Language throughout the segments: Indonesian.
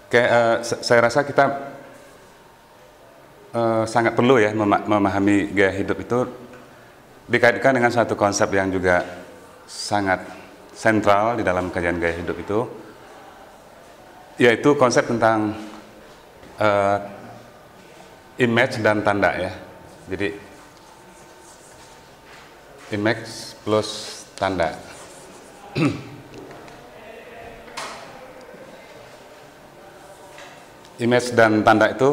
Saya rasa kita sangat perlu ya memahami gaya hidup itu dikaitkan dengan satu konsep yang juga sangat sentral di dalam kajian gaya hidup itu, yaitu konsep tentang image dan tanda ya. Jadi image plus tanda. Image dan tanda itu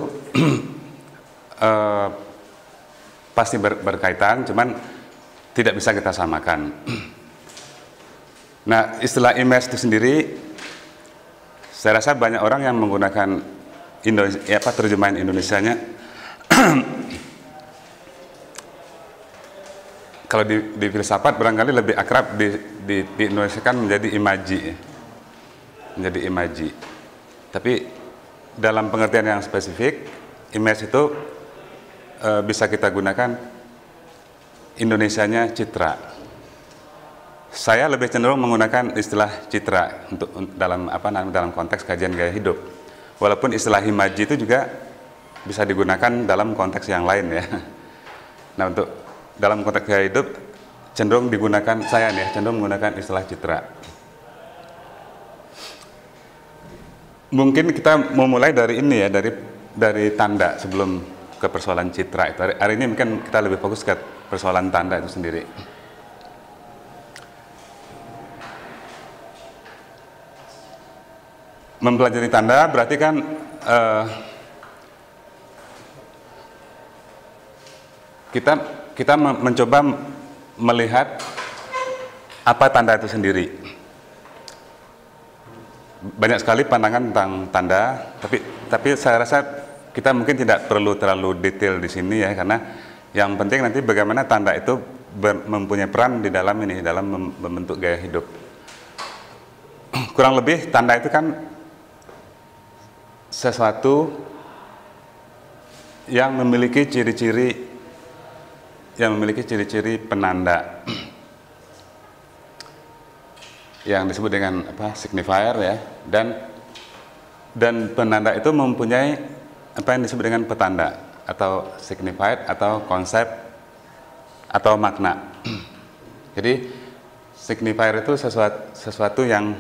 pasti berkaitan, cuman tidak bisa kita samakan. Nah, istilah image itu sendiri, saya rasa banyak orang yang menggunakan terjemahan Indonesianya. Kalau di filsafat barangkali lebih akrab di Indonesia kan menjadi imaji, menjadi imaji. Tapi dalam pengertian yang spesifik, image itu bisa kita gunakan Indonesianya citra. Saya lebih cenderung menggunakan istilah citra untuk dalam konteks kajian gaya hidup. Walaupun istilah imaji itu juga bisa digunakan dalam konteks yang lain ya. Nah, untuk dalam konteks gaya hidup cenderung menggunakan istilah citra. Mungkin kita mau mulai dari ini ya, dari tanda sebelum ke persoalan citra itu. Hari ini mungkin kita lebih fokus ke persoalan tanda itu sendiri. Mempelajari tanda berarti kan kita mencoba melihat apa tanda itu sendiri. Banyak sekali pandangan tentang tanda, tapi saya rasa kita mungkin tidak perlu terlalu detail di sini ya, karena yang penting nanti bagaimana tanda itu mempunyai peran di dalam membentuk gaya hidup. Kurang lebih tanda itu kan sesuatu yang memiliki ciri-ciri penanda yang disebut dengan signifier ya, dan penanda itu mempunyai apa yang disebut dengan petanda atau signified atau konsep atau makna. Jadi signifier itu sesuatu yang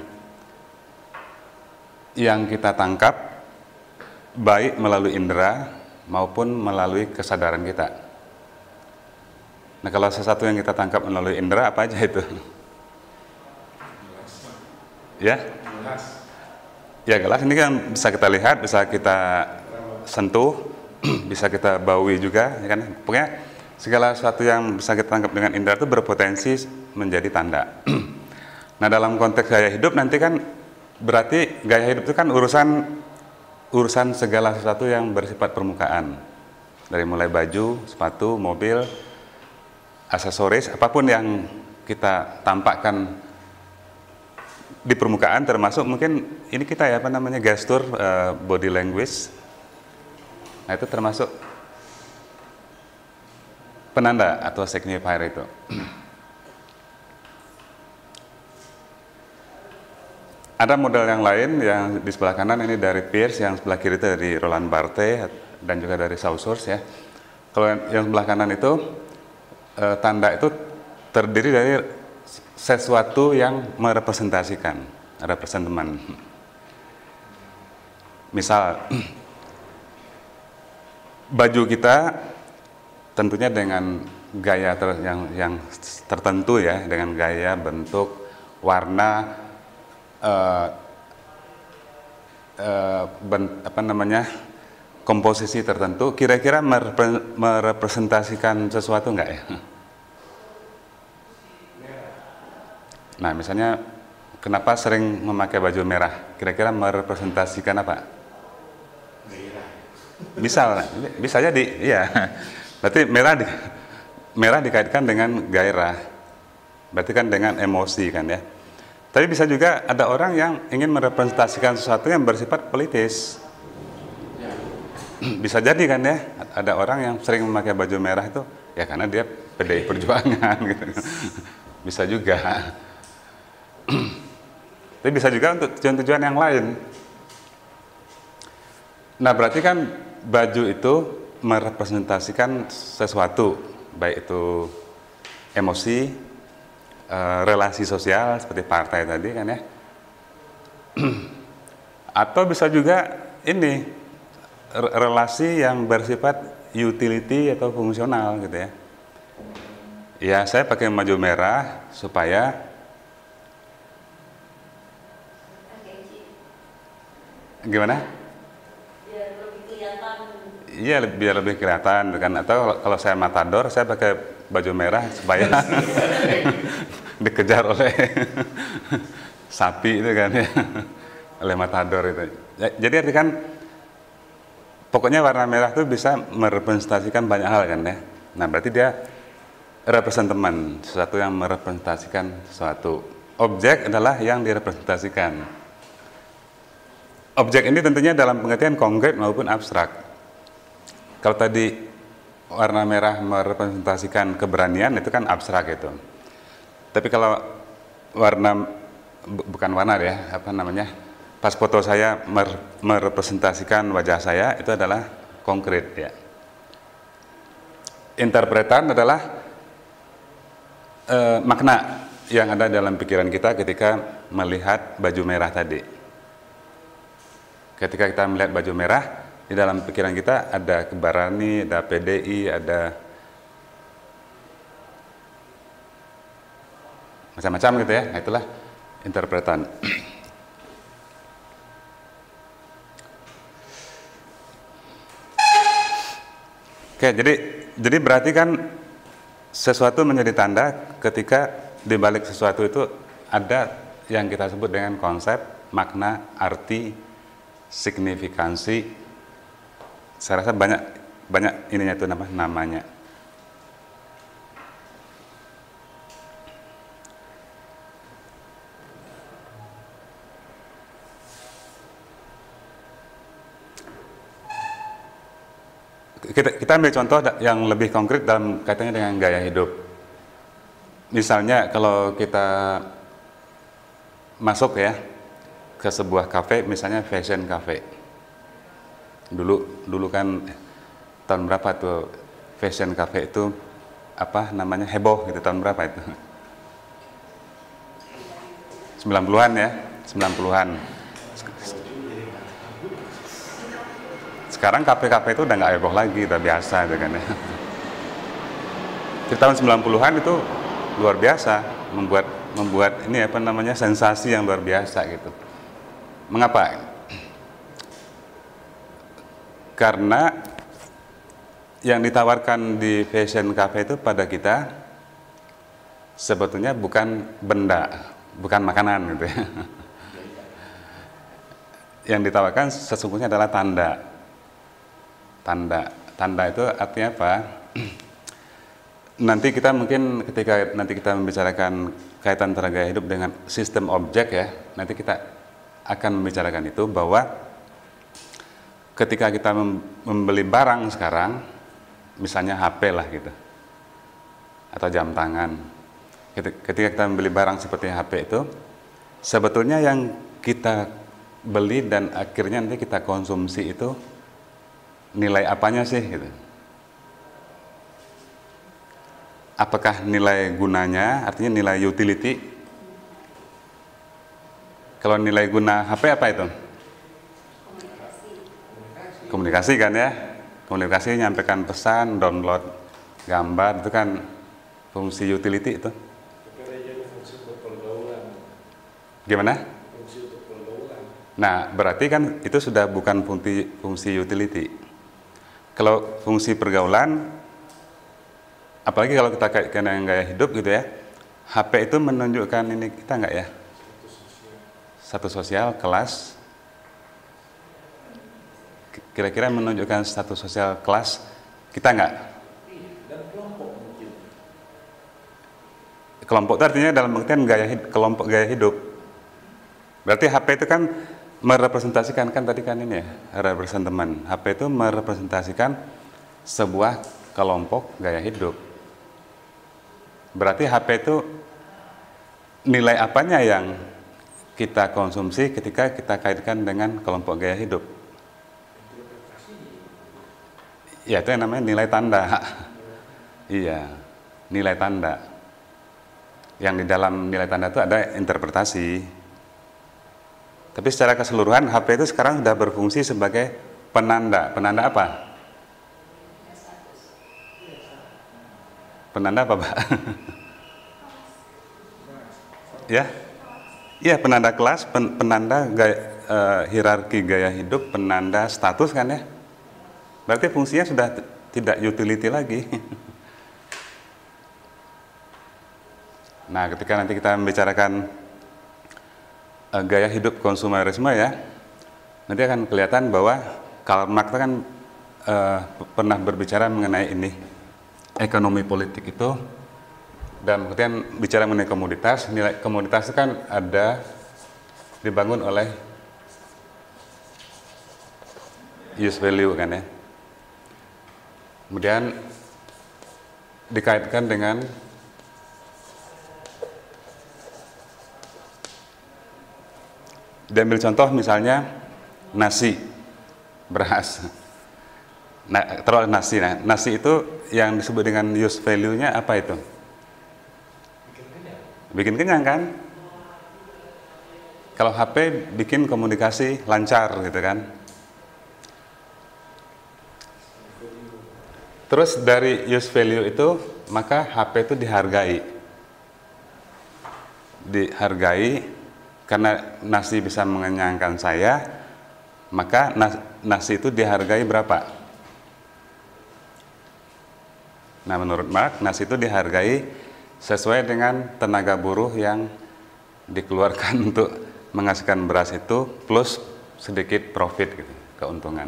kita tangkap baik melalui indera maupun melalui kesadaran kita. Nah, kalau sesuatu yang kita tangkap melalui indera, apa aja itu? Ya? Ya, gelas ini kan bisa kita lihat, bisa kita sentuh, bisa kita baui juga, ya kan? Pokoknya segala sesuatu yang bisa kita tangkap dengan indera itu berpotensi menjadi tanda. Nah, dalam konteks gaya hidup nanti kan berarti gaya hidup itu kan urusan segala sesuatu yang bersifat permukaan. Dari mulai baju, sepatu, mobil, aksesoris, apapun yang kita tampakkan di permukaan, termasuk mungkin ini kita ya gestur, body language. Nah, itu termasuk penanda atau signifier itu. Ada model yang lain yang di sebelah kanan ini dari Peirce, yang sebelah kiri itu dari Roland Barthes dan juga dari Saussure ya. Kalau yang sebelah kanan itu tanda itu terdiri dari sesuatu yang merepresentasikan, representment. Misal baju kita tentunya dengan gaya yang tertentu ya, dengan gaya, bentuk, warna, komposisi tertentu, kira-kira merepresentasikan sesuatu enggak ya? Nah, misalnya kenapa sering memakai baju merah? Kira-kira merepresentasikan apa? Bisa jadi, iya. Berarti merah dikaitkan dengan gairah. Berarti kan dengan emosi kan ya. Tapi bisa juga ada orang yang ingin merepresentasikan sesuatu yang bersifat politis. Bisa jadi kan ya, ada orang yang sering memakai baju merah itu ya karena dia PDI Perjuangan gitu. Bisa juga. Tapi bisa juga untuk tujuan-tujuan yang lain. Nah, berarti kan baju itu merepresentasikan sesuatu, baik itu emosi, relasi sosial seperti partai tadi kan ya. Atau bisa juga ini relasi yang bersifat utility atau fungsional gitu ya. Ya, saya pakai baju merah supaya gimana? Iya, biar lebih kelihatan kan. Atau kalau saya matador, saya pakai baju merah supaya dikejar oleh sapi itu kan ya, oleh matador itu. Jadi arti kan pokoknya warna merah itu bisa merepresentasikan banyak hal kan ya. Nah, berarti dia representamen, sesuatu yang merepresentasikan sesuatu. Objek adalah yang direpresentasikan. Objek ini tentunya dalam pengertian konkret maupun abstrak. Kalau tadi warna merah merepresentasikan keberanian, itu kan abstrak itu. Tapi kalau warna, bukan warna ya, apa namanya, pas foto saya merepresentasikan wajah saya, itu adalah konkret ya. Interpretan adalah makna yang ada dalam pikiran kita ketika melihat baju merah tadi. Ketika kita melihat baju merah, di dalam pikiran kita ada Kebarani, ada PDI, ada macam-macam gitu ya. Nah, itulah interpretan. Oke, jadi berarti kan sesuatu menjadi tanda ketika di balik sesuatu itu ada yang kita sebut dengan konsep, makna, arti, signifikansi. Saya rasa banyak ininya itu namanya. Kita ambil contoh yang lebih konkret dalam kaitannya dengan gaya hidup. Misalnya kalau kita masuk ya ke sebuah kafe, misalnya fashion cafe. Dulu kan tahun berapa tuh fashion cafe itu apa namanya, heboh gitu, tahun berapa itu? 90-an ya, 90-an. Sekarang kafe-kafe itu udah nggak heboh lagi, udah biasa gitu kan ya. Di tahun 90-an itu luar biasa, membuat ini apa namanya, sensasi yang luar biasa gitu. Mengapa? Karena yang ditawarkan di fashion cafe itu pada kita sebetulnya bukan benda, bukan makanan gitu ya. Yang ditawarkan sesungguhnya adalah tanda. Tanda itu artinya apa? Nanti kita mungkin ketika nanti kita membicarakan kaitan antara gaya hidup dengan sistem objek ya, nanti kita akan membicarakan itu bahwa ketika kita membeli barang sekarang, misalnya HP lah gitu, atau jam tangan, ketika kita membeli barang seperti HP itu, sebetulnya yang kita beli dan akhirnya nanti kita konsumsi itu nilai apanya sih gitu? Apakah nilai gunanya, artinya nilai utility? Kalau nilai guna HP apa itu? Komunikasi kan ya, komunikasi, nyampaikan pesan, download gambar, itu kan fungsi utility itu. Gimana? Nah, berarti kan itu sudah bukan fungsi utility. Kalau fungsi pergaulan, apalagi kalau kita kaitkan dengan gaya hidup gitu ya, HP itu menunjukkan ini kita nggak ya? Status sosial, kelas. Kira-kira menunjukkan status sosial kelas kita nggak? Dan kelompok mungkin. Kelompok itu artinya dalam pengertian kelompok gaya hidup. Berarti HP itu kan merepresentasikan, kan tadi kan ini ya, representamen. HP itu merepresentasikan sebuah kelompok gaya hidup. Berarti HP itu nilai apanya yang kita konsumsi ketika kita kaitkan dengan kelompok gaya hidup? Ya, itu yang namanya nilai tanda. Iya, nilai tanda. Yang di dalam nilai tanda itu ada interpretasi. Tapi secara keseluruhan HP itu sekarang sudah berfungsi sebagai penanda. Penanda apa? Penanda apa, Pak? Ya, iya, penanda kelas, penanda hierarki gaya hidup, penanda status kan ya. Berarti fungsinya sudah tidak utility lagi. Nah, ketika nanti kita membicarakan gaya hidup konsumerisme ya, nanti akan kelihatan bahwa Karl Marx kan pernah berbicara mengenai ini, ekonomi politik itu, dan kemudian bicara mengenai komoditas. Nilai komoditas itu kan ada dibangun oleh use value kan ya. Kemudian dikaitkan dengan diambil contoh misalnya nasi, beras. Nah, terus nasi. Nah, nasi itu yang disebut dengan use value-nya apa itu? Bikin kenyang kan? Kalau HP bikin komunikasi lancar gitu kan? Terus dari use value itu, maka HP itu dihargai. Dihargai karena nasi bisa mengenyangkan saya, maka nasi itu dihargai berapa? Nah, menurut Marx, nasi itu dihargai sesuai dengan tenaga buruh yang dikeluarkan untuk menghasilkan beras itu plus sedikit profit gitu, keuntungan.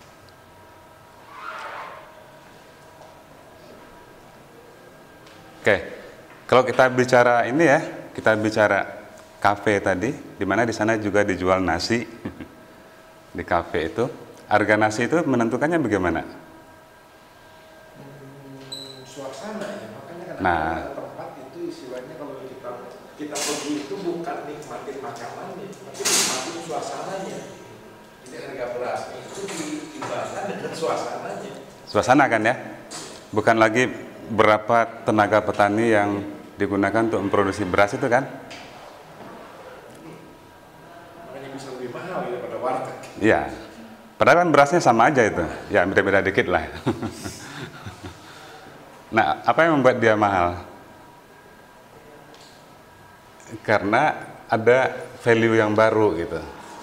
Oke, kalau kita bicara ini ya, kita bicara kafe tadi, di mana di sana juga dijual nasi. Di kafe itu, harga nasi itu menentukannya bagaimana? Suasana ya, makanya kan Nah, ada tempat itu istilahnya kalau kita pergi itu bukan nikmatin makanannya, tapi nikmatin suasananya. Jadi harga beras itu diibaratkan dengan suasananya. suasana kan ya? Bukan lagi berapa tenaga petani yang digunakan untuk memproduksi beras itu kan? Iya, padahal kan berasnya sama aja itu, ya beda-beda dikit lah. Nah, apa yang membuat dia mahal? Karena ada value yang baru gitu.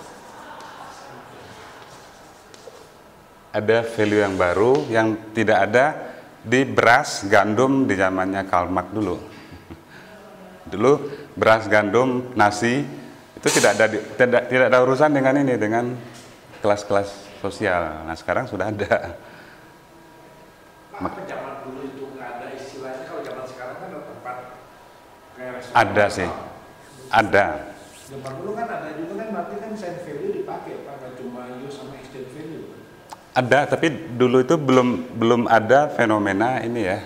Ada value yang baru yang tidak ada di beras, gandum di zamannya Karl Marx dulu. Dulu beras, gandum, nasi itu tidak ada urusan dengan ini, dengan kelas-kelas sosial. Nah, sekarang sudah ada. Apa zaman dulu itu nggak ada istilahnya, kalau zaman sekarang kan ada tempat kayak restoran. Ada sih, ada. Zaman dulu kan ada juga kan, berarti kan send value dipakai, Pak, nggak cuma use sama exchange value. Ada, tapi dulu itu belum ada fenomena ini ya,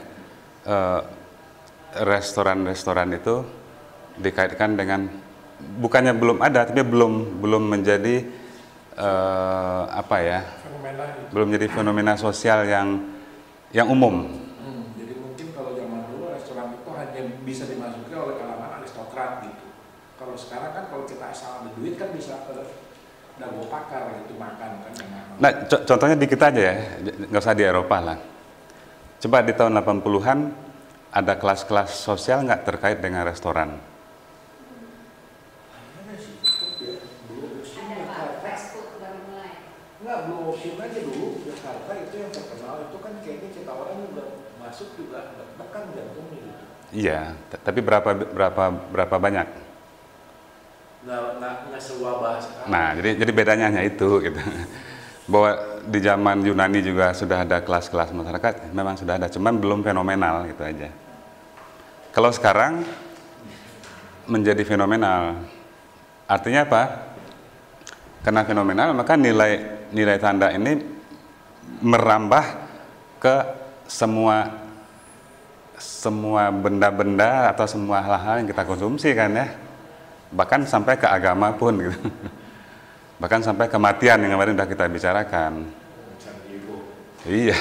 restoran-restoran itu dikaitkan dengan, bukannya belum ada, tapi belum menjadi apa ya, Fenomena itu. belum menjadi fenomena sosial yang umum. Jadi mungkin kalau zaman dulu restoran itu hanya bisa dimasuki oleh kalangan aristokrat gitu. Kalau sekarang kan kalau kita asal ada duit kan bisa ke dago pakar gitu makan kan. Nah, contohnya di kita aja ya, nggak usah di Eropa lah. Coba di tahun 80-an ada kelas-kelas sosial nggak terkait dengan restoran? Belum option aja dulu, Jakarta itu yang terkenal itu kan kayaknya kita orang udah masuk juga deg-degan jantungnya gitu. Iya, tapi berapa banyak? Nggak sewabah sekarang. Nah, jadi bedanya hanya itu gitu. Bahwa di zaman Yunani juga sudah ada kelas-kelas masyarakat, memang sudah ada, cuman belum fenomenal gitu aja. Kalau sekarang menjadi fenomenal, artinya apa? Karena fenomenal, maka nilai tanda ini merambah ke semua benda-benda atau semua hal-hal yang kita konsumsi kan ya. Bahkan sampai ke agama pun gitu. Bahkan sampai kematian yang kemarin sudah kita bicarakan. Iya.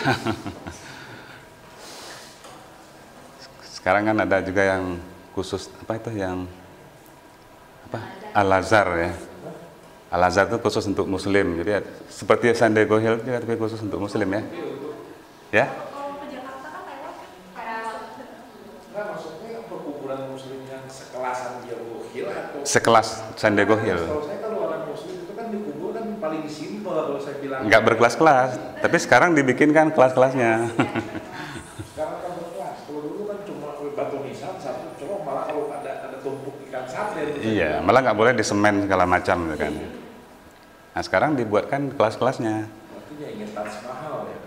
Sekarang kan ada juga yang khusus apa itu yang apa Al-Azhar ya. Al-Azhar itu khusus untuk Muslim. Jadi seperti San Diego Hill juga tapi khusus untuk Muslim ya. Ya? Kalau ke Jakarta kan lewat kayak Enggak, maksudnya perkumpulan muslim yang sekelasan Diego Hill atau Sekelas San Diego Hill. Kalau saya kalau orang muslim itu kan dikubur kan paling simpel kalau saya bilang. Nggak berkelas-kelas, tapi sekarang dibikinkan kelas-kelasnya. Sekarang kan berkelas. Kalau dulu kan cuma batu nisan satu colok, malah kalau ada tumpuk ikan sate. Iya, malah nggak boleh disemen segala macam gitu kan. Nah sekarang dibuatkan kelas-kelasnya. Artinya ingin Taj Mahal ya.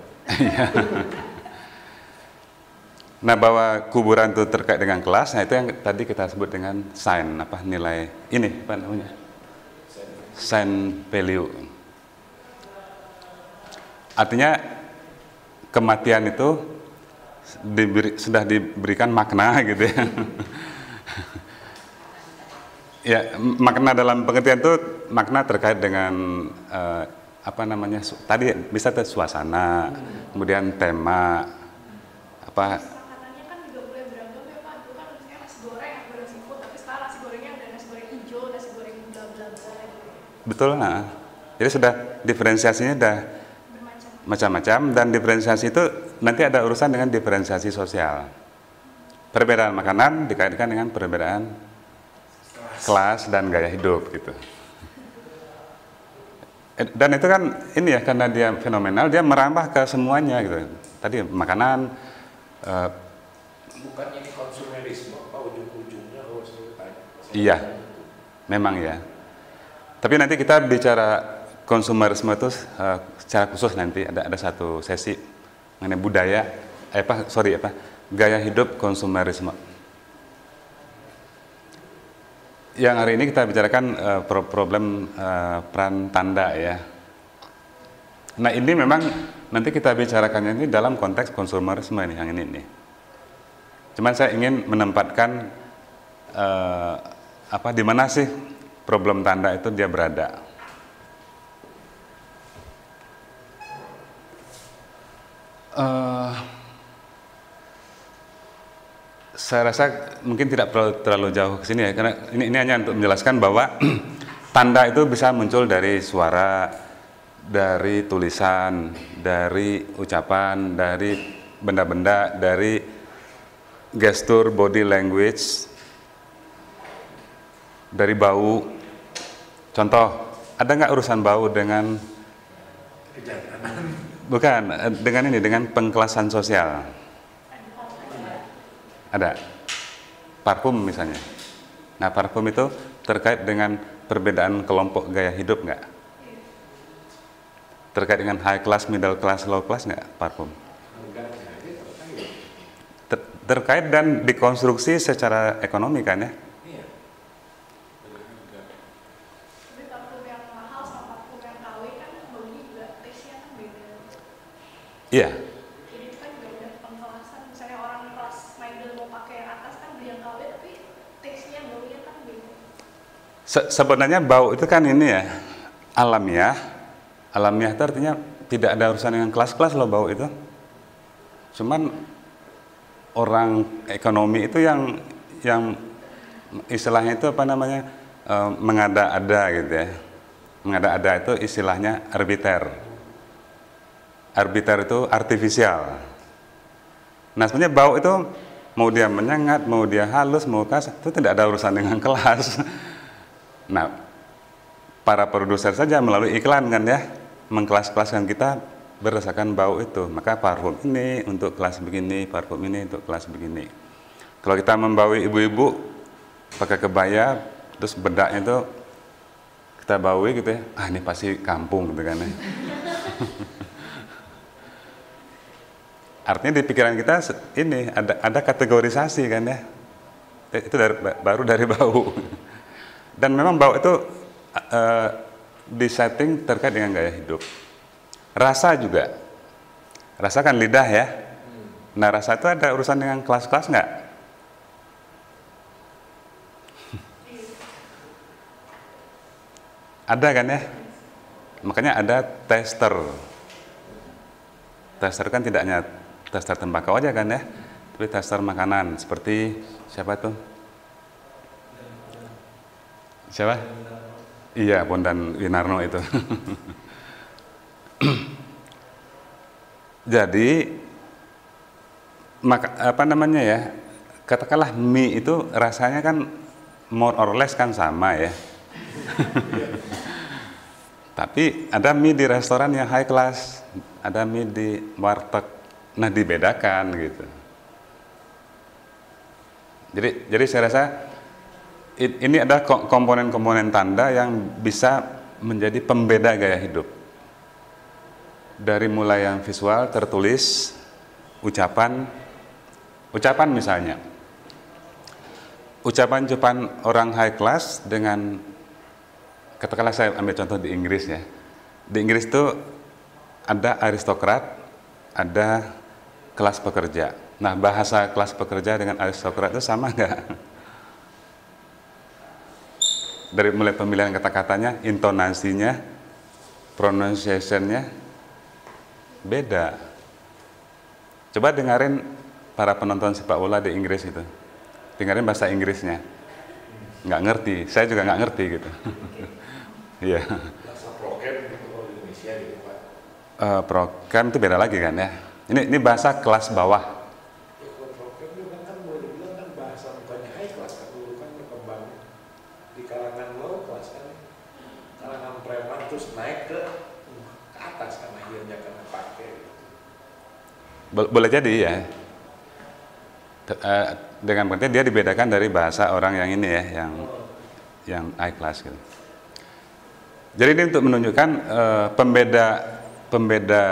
Nah bahwa kuburan itu terkait dengan kelas, nah itu yang tadi kita sebut dengan sign, apa nilai ini apa namanya? Sign value. Artinya kematian itu sudah diberikan makna gitu ya. Ya makna dalam pengertian itu makna terkait dengan apa namanya tadi bisa suasana, kemudian tema apa. makanannya kan juga boleh beragam ya Pak. Dulu kan misalnya nasi goreng, goreng seafood, tapi sekarang nasi gorengnya udah nasi goreng hijau, nasi goreng bla bla bla gitu. Betul, nah. Jadi sudah diferensiasinya sudah macam-macam dan diferensiasi itu nanti ada urusan dengan diferensiasi sosial. Perbedaan makanan dikaitkan dengan perbedaan kelas dan gaya hidup gitu. Dan itu kan ini ya karena dia fenomenal, dia merambah ke semuanya gitu. Tadi makanan Bukan ini konsumerisme apa ujung-ujungnya kalau saya tanya. iya, memang ya. Tapi nanti kita bicara konsumerisme itu secara khusus nanti ada satu sesi mengenai budaya gaya hidup konsumerisme. Yang hari ini kita bicarakan problem peran tanda ya. Nah ini memang nanti kita bicarakannya ini dalam konteks konsumerisme nih yang ini nih. Cuman saya ingin menempatkan di mana sih problem tanda itu dia berada. Saya rasa mungkin tidak terlalu jauh ke sini ya, karena ini hanya untuk menjelaskan bahwa tanda itu bisa muncul dari suara, dari tulisan, dari ucapan, dari benda-benda, dari gestur, body language, dari bau. Contoh, ada nggak urusan bau dengan Kejantanan. bukan dengan pengkelasan sosial? Ada parfum misalnya. Nah parfum itu terkait dengan perbedaan kelompok gaya hidup nggak? Terkait dengan high class, middle class, low class nggak parfum? Terkait dan dikonstruksi secara ekonomi kan ya? Iya. Tapi parfum yang mahal sama parfum yang KW kan baunya juga taste-nya kan beda. Iya. Jadi itu kan juga udah pengkelasan. Misalnya orang kelas middle mau pakai yang atas kan beli yang KW tapi taste-nya baunya kan beda. Sebenarnya bau itu kan ini ya alamiah. Alamiah itu artinya tidak ada urusan dengan kelas-kelas loh bau itu. Cuman orang ekonomi itu yang istilahnya itu apa namanya mengada-ada gitu ya. Mengada-ada itu istilahnya arbiter. Arbiter itu artifisial. Nah sebenarnya bau itu mau dia menyengat, mau dia halus, mau kasar itu tidak ada urusan dengan kelas. Nah para produser saja melalui iklan kan ya mengkelas-kelaskan kita berdasarkan bau itu. Maka parfum ini untuk kelas begini, parfum ini untuk kelas begini. Kalau kita membaui ibu-ibu pakai kebaya, terus bedaknya itu kita baui gitu ya, ini pasti kampung gitu kan ya. Artinya di pikiran kita ini ada kategorisasi kan ya. Itu baru dari bau. Dan memang bau itu disetting terkait dengan gaya hidup. Rasa juga. Rasa kan lidah ya. Nah rasa itu ada urusan dengan kelas-kelas nggak? Ada kan ya? Makanya ada tester. tester kan tidak hanya tester tembakau aja kan ya, tapi tester makanan seperti siapa tuh? Siapa? Iya, Bondan Winarno itu. Jadi apa namanya ya? Katakanlah mie itu rasanya kan more or less kan sama ya. Tapi ada mie di restoran yang high class, ada mie di warteg. Nah, dibedakan gitu. Jadi saya rasa ini ada komponen-komponen tanda yang bisa menjadi pembeda gaya hidup. Dari mulai yang visual, tertulis, ucapan misalnya. Ucapan orang high class dengan, katakanlah saya ambil contoh di Inggris ya. Di Inggris itu ada aristokrat, ada kelas pekerja. Nah, bahasa kelas pekerja dengan aristokrat itu sama nggak? Dari mulai pemilihan kata-katanya, intonasinya, pronunciation-nya beda. Coba dengerin para penonton sepak bola di Inggris itu. Dengerin bahasa Inggrisnya. Nggak ngerti, saya juga nggak ngerti gitu. Iya. Bahasa prokem gitu kalau di Indonesia gitu Pak. Program itu beda lagi kan ya. Ini bahasa kelas bawah. Ya kalau prokem juga kan boleh dibilang kan bahasa bukannya high class kan dulu kan berkembang di kalangan low class kan. Kalangan preman terus naik ke atas kan akhirnya karena pakai gitu. Boleh jadi ya. Dengan pengertian dia dibedakan dari bahasa orang yang ini ya, yang high class gitu. Jadi ini untuk menunjukkan pembeda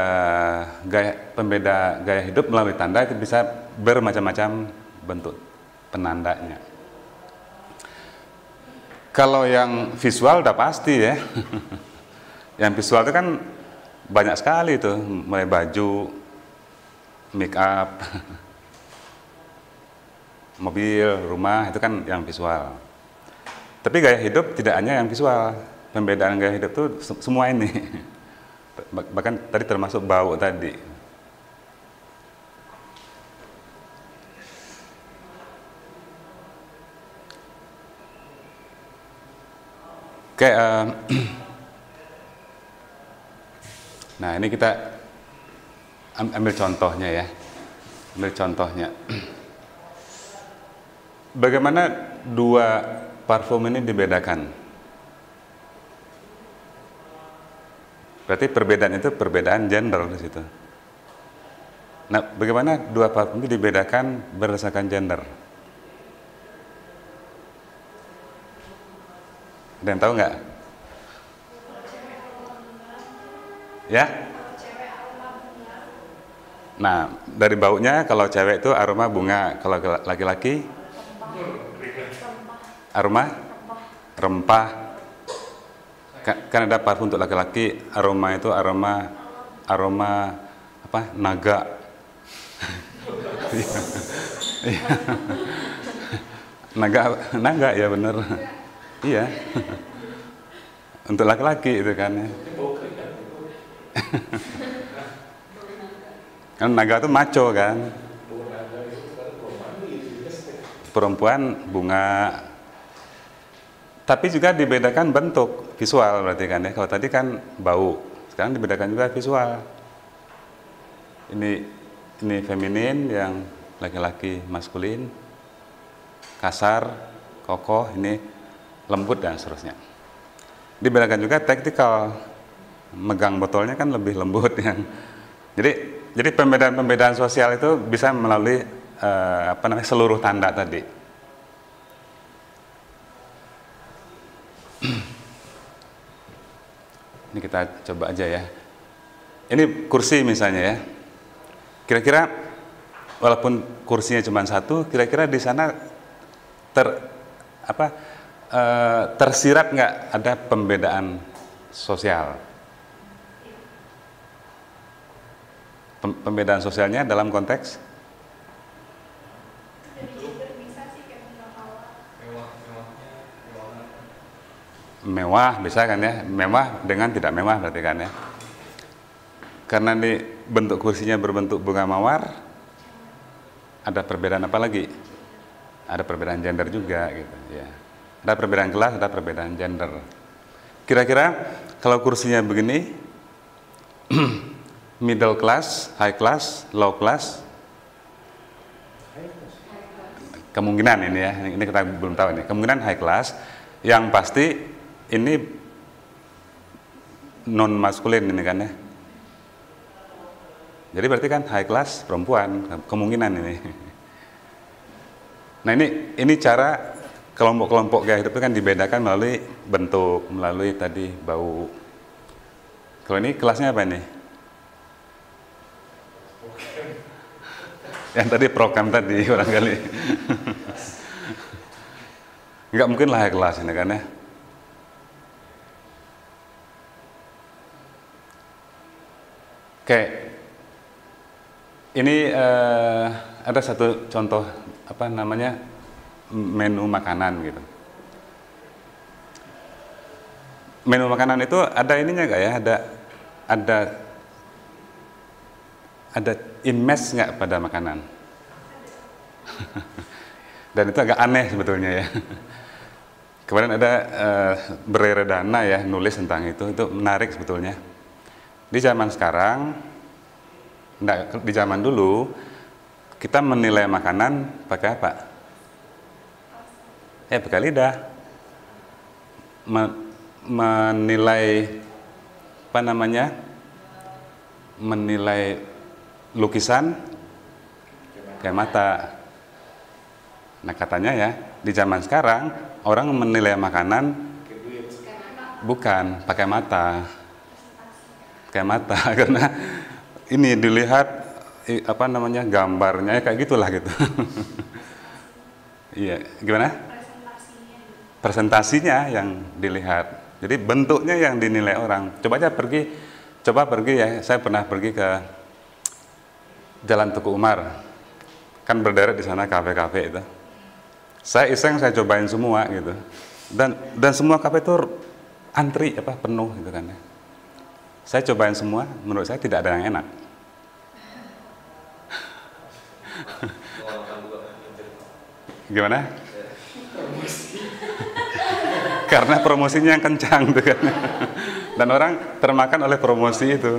gaya hidup melalui tanda itu bisa bermacam-macam bentuk penandanya. Kalau yang visual udah pasti ya. Yang visual itu kan banyak sekali tuh, mulai baju, make up, mobil, rumah, itu kan yang visual. Tapi gaya hidup tidak hanya yang visual. Pembedaan gaya hidup itu semua ini. Bahkan tadi termasuk bau tadi. Oke, nah ini kita ambil contohnya ya. Ambil contohnya. Bagaimana dua parfum ini dibedakan? Berarti perbedaan itu perbedaan gender di situ. Nah, bagaimana dua parfum itu dibedakan berdasarkan gender? Ada yang tahu nggak? Ya? Nah, dari baunya kalau cewek itu aroma bunga, kalau laki-laki aroma rempah. Kan ada parfum untuk laki-laki, aroma itu aroma apa? Naga. Naga ya bener. Iya. Untuk laki-laki itu kan ya. Kan naga itu maco kan. Perempuan bunga. Tapi juga dibedakan bentuk visual berarti kan ya. Kalau tadi kan bau, sekarang dibedakan juga visual. Ini feminin, yang laki-laki maskulin, kasar, kokoh, ini lembut dan seterusnya. Dibedakan juga taktikal, megang botolnya kan lebih lembut yang. Jadi pembedaan sosial itu bisa melalui seluruh tanda tadi. Ini kita coba aja ya. Ini kursi misalnya ya. Kira-kira walaupun kursinya cuma satu, kira-kira di sana tersirat nggak ada pembedaan sosial? Pembedaan sosialnya dalam konteks mewah bisa kan ya, mewah dengan tidak mewah berarti kan ya. karena ini bentuk kursinya berbentuk bunga mawar, ada perbedaan apa lagi? Ada perbedaan gender juga gitu ya. Ada perbedaan kelas, ada perbedaan gender. Kira-kira kalau kursinya begini, middle class, high class, low class, kemungkinan ini ya, ini kita belum tahu ini. Kemungkinan high class, yang pasti ini non maskulin ini kan ya. Jadi berarti kan high class perempuan, kemungkinan ini. Nah ini cara kelompok-kelompok gaya hidup itu kan dibedakan melalui bentuk, melalui tadi bau. Kalau ini kelasnya apa ini? Yang tadi program tadi barangkali. Nggak mungkin lah high class ini kan ya. Oke. Ini ada satu contoh apa namanya menu makanan gitu. Menu makanan itu ada ininya nggak ya? Ada image nggak pada makanan? Dan itu agak aneh sebetulnya ya. Kemarin ada Bereredana ya nulis tentang itu menarik sebetulnya. Di zaman sekarang, di zaman dulu, kita menilai makanan pakai apa? Ya pakai lidah. Menilai apa namanya? Menilai lukisan pakai mata. Nah katanya ya, di zaman sekarang orang menilai makanan bukan pakai mata. Pakai mata karena ini dilihat apa namanya gambarnya kayak gitulah gitu. Iya, gimana? Presentasinya yang dilihat. Jadi bentuknya yang dinilai orang. Coba pergi ya. Saya pernah pergi ke Jalan Tuku Umar. Kan berderet di sana kafe-kafe itu. Saya iseng saya cobain semua gitu. Dan semua kafe itu antri penuh gitu kan ya. Saya cobain semua, menurut saya tidak ada yang enak. Gimana? Karena promosinya yang kencang tuh kan. Dan orang termakan oleh promosi itu.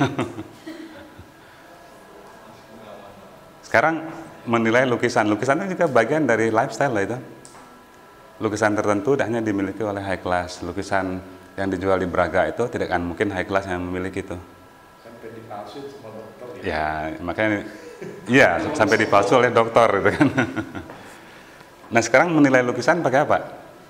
Sekarang menilai lukisan itu juga bagian dari lifestyle lah itu. Lukisan tertentu hanya dimiliki oleh high class. Lukisan yang dijual di Braga itu tidak akan mungkin high class yang memiliki itu. Sampai dipalsuin sama dokter ya. Ya, makanya iya sampai dipalsu oleh dokter gitu kan. Nah, sekarang menilai lukisan pakai apa?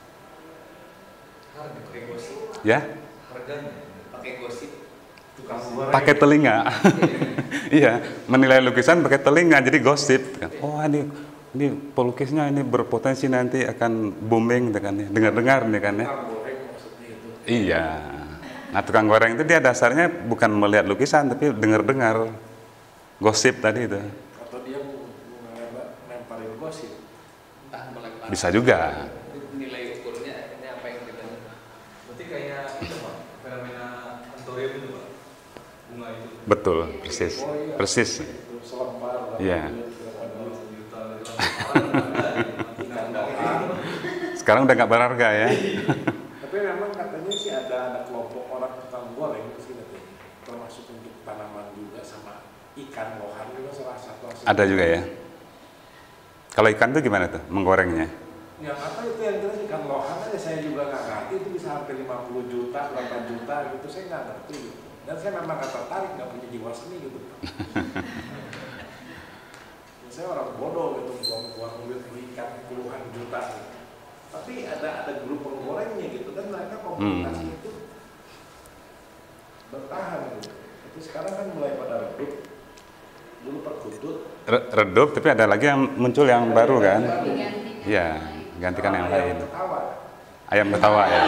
Pakai gosip. Ya? Harganya pakai gosip. Pakai telinga. Iya, menilai lukisan pakai telinga jadi gosip kan. Oh, ini pelukisnya ini berpotensi nanti akan booming gitu kan ya. Dengar-dengar nih kan ya. Iya. Nah, tukang goreng itu dia dasarnya bukan melihat lukisan tapi dengar-dengar gosip tadi itu. Atau dia memparin gosip. Entah melempar. Bisa juga. Nilai ukurnya ini apa yang kita. Berarti kayak itu Pak, fenomena antorium itu Pak. Bunga itu. Betul, persis. Oh, iya. Persis. Selembar. Iya. Sekarang udah nggak berharga ya. Tapi memang katanya sih ada kelompok orang tukang goreng sih katanya, termasuk untuk tanaman juga sama ikan lohan juga salah satu. Ada juga ya. Kalau ikan tuh gimana tuh menggorengnya? Yang apa itu yang jelas ikan lohan aja saya juga nggak ngerti itu bisa sampai 50 juta, berapa juta gitu saya nggak ngerti gitu. Dan saya memang nggak tertarik, nggak punya jiwa seni gitu. Saya orang bodoh gitu buang-buang duit ikan puluhan juta. Gitu. Tapi ada grup penggorengnya gitu dan mereka komunitas itu bertahan gitu. Tapi sekarang kan mulai pada redup. Dulu perkutut. Redup, tapi ada lagi yang muncul yang baru kan? Iya, gantikan yang lain. Ketawa. Ayam ketawa ya.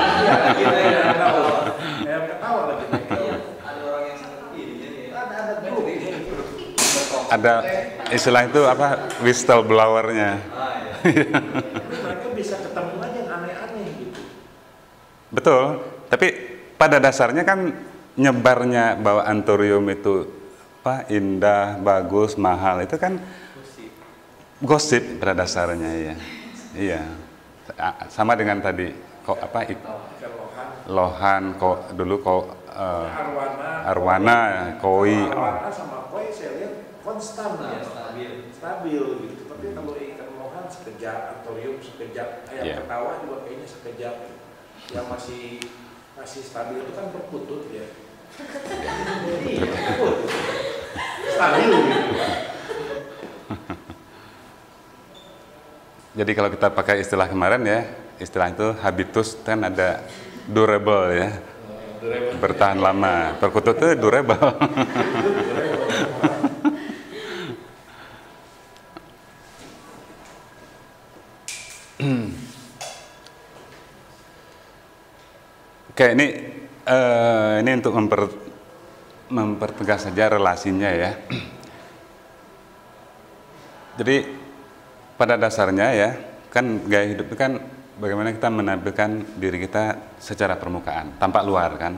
Ayam ketawa lagi. Ada orang yang seperti ini. Ada grup. Ada istilah itu apa? Whistleblower-nya. Mereka bisa ketemu aja yang aneh-aneh gitu. Betul, tapi pada dasarnya kan nyebarnya bahwa antorium itu apa indah, bagus, mahal itu kan gosip pada dasarnya ya. Iya. Sama dengan tadi kok apa lohan kok dulu kok arwana, koi. Arwana sama koi saya lihat konstan Ya, stabil gitu. Tapi kalau ikan lohan sekejap, antorium sekejap, ayam ketawa juga kayaknya sekejap. Yang masih stabil itu kan berputut ya. Iya, stabil gitu. Jadi kalau kita pakai istilah kemarin ya, istilah itu habitus kan ada durable ya, bertahan lama. Perkutut itu durable. Oke, ini untuk mempertegas saja relasinya ya. Jadi pada dasarnya ya, kan gaya hidup itu kan bagaimana kita menampilkan diri kita secara permukaan, tampak luar kan.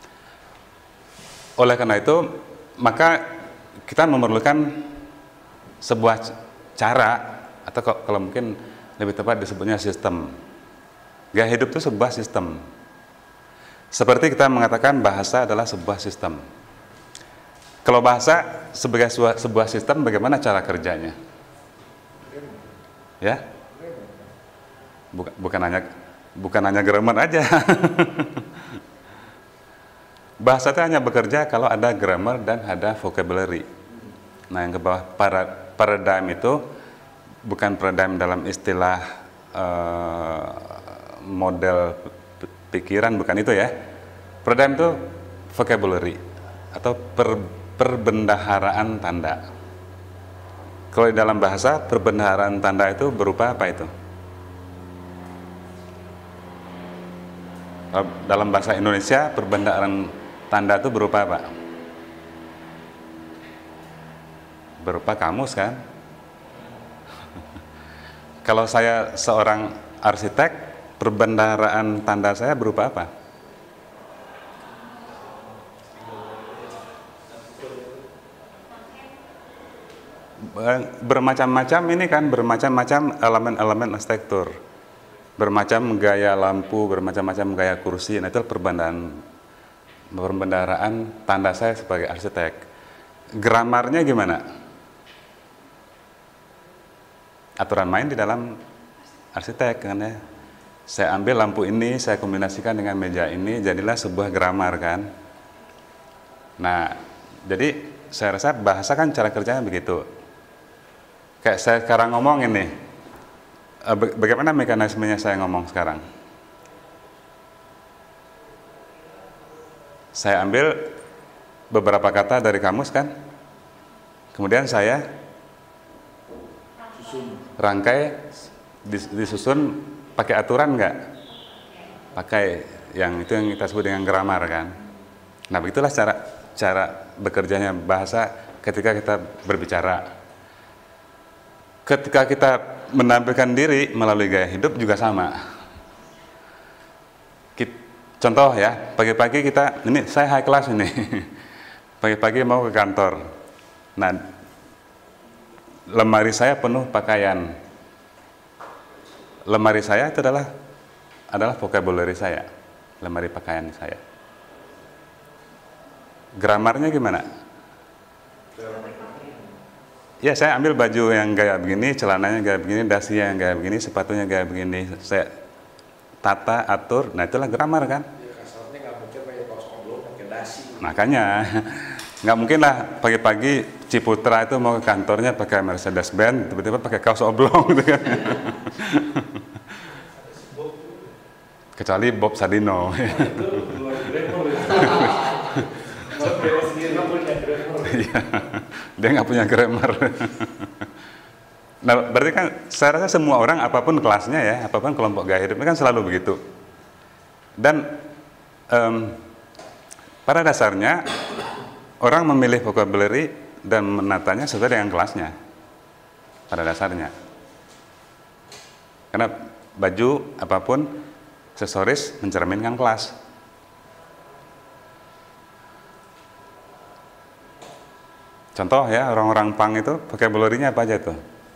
Oleh karena itu, maka kita memerlukan sebuah cara, atau kalau mungkin lebih tepat disebutnya sistem. Gaya hidup itu sebuah sistem. Seperti kita mengatakan bahasa adalah sebuah sistem. Kalau bahasa sebagai sebuah sistem, bagaimana cara kerjanya? Ya, bukan hanya grammar aja. Bahasa itu hanya bekerja kalau ada grammar dan ada vocabulary. Nah, yang ke bawah paradigm itu bukan paradigm dalam istilah model pikiran, bukan itu ya. Paradigm itu vocabulary atau perbendaharaan tanda. Kalau di dalam bahasa, perbendaharaan tanda itu berupa apa itu? Dalam bahasa Indonesia, perbendaharaan tanda itu berupa apa? Berupa kamus kan? Kalau saya seorang arsitek, perbendaharaan tanda saya berupa apa? Bermacam-macam ini kan, bermacam-macam elemen-elemen arsitektur, bermacam gaya lampu, bermacam-macam gaya kursi. Nah, itu perbendaharaan tanda saya sebagai arsitek. Gramarnya gimana? Aturan main di dalam arsitek kan ya. Saya ambil lampu ini, saya kombinasikan dengan meja ini, jadilah sebuah gramar kan. Nah, jadi saya rasa bahasa kan cara kerjanya begitu. Kayak saya sekarang ngomong ini, bagaimana mekanismenya saya ngomong sekarang? Saya ambil beberapa kata dari kamus kan, kemudian saya rangkai, disusun pakai aturan nggak? Pakai yang itu yang kita sebut dengan grammar kan. Nah, begitulah cara bekerjanya bahasa ketika kita berbicara. Ketika kita menampilkan diri melalui gaya hidup juga sama. Contoh ya, pagi-pagi kita, ini saya high class ini, pagi-pagi mau ke kantor. Nah, lemari saya penuh pakaian. Lemari saya itu adalah vocabulary saya, lemari pakaian saya. Gramarnya gimana? Ya, saya ambil baju yang gaya begini, celananya gaya begini, dasinya yang gaya begini, sepatunya gaya begini. Saya tata, atur, nah itulah grammar kan? Ya, kasarnya nggak mungkin pakai kaos oblong, pakai dasi. Makanya, nggak mungkin lah pagi-pagi Ciputra itu mau ke kantornya pakai Mercedes-Benz, tiba-tiba pakai kaos oblong gitu kan. Kecuali Bob Sadino. Itu luar grammar. Dia nggak punya grammar. Nah, berarti kan saya rasa semua orang apapun kelasnya ya, apapun kelompok gaya hidupnya kan selalu begitu. Dan pada dasarnya orang memilih vocabulary dan menatanya sesuai dengan kelasnya. Pada dasarnya. Karena baju apapun aksesoris mencerminkan kelas. Contoh ya, orang-orang punk itu vocabulary-nya apa aja tuh?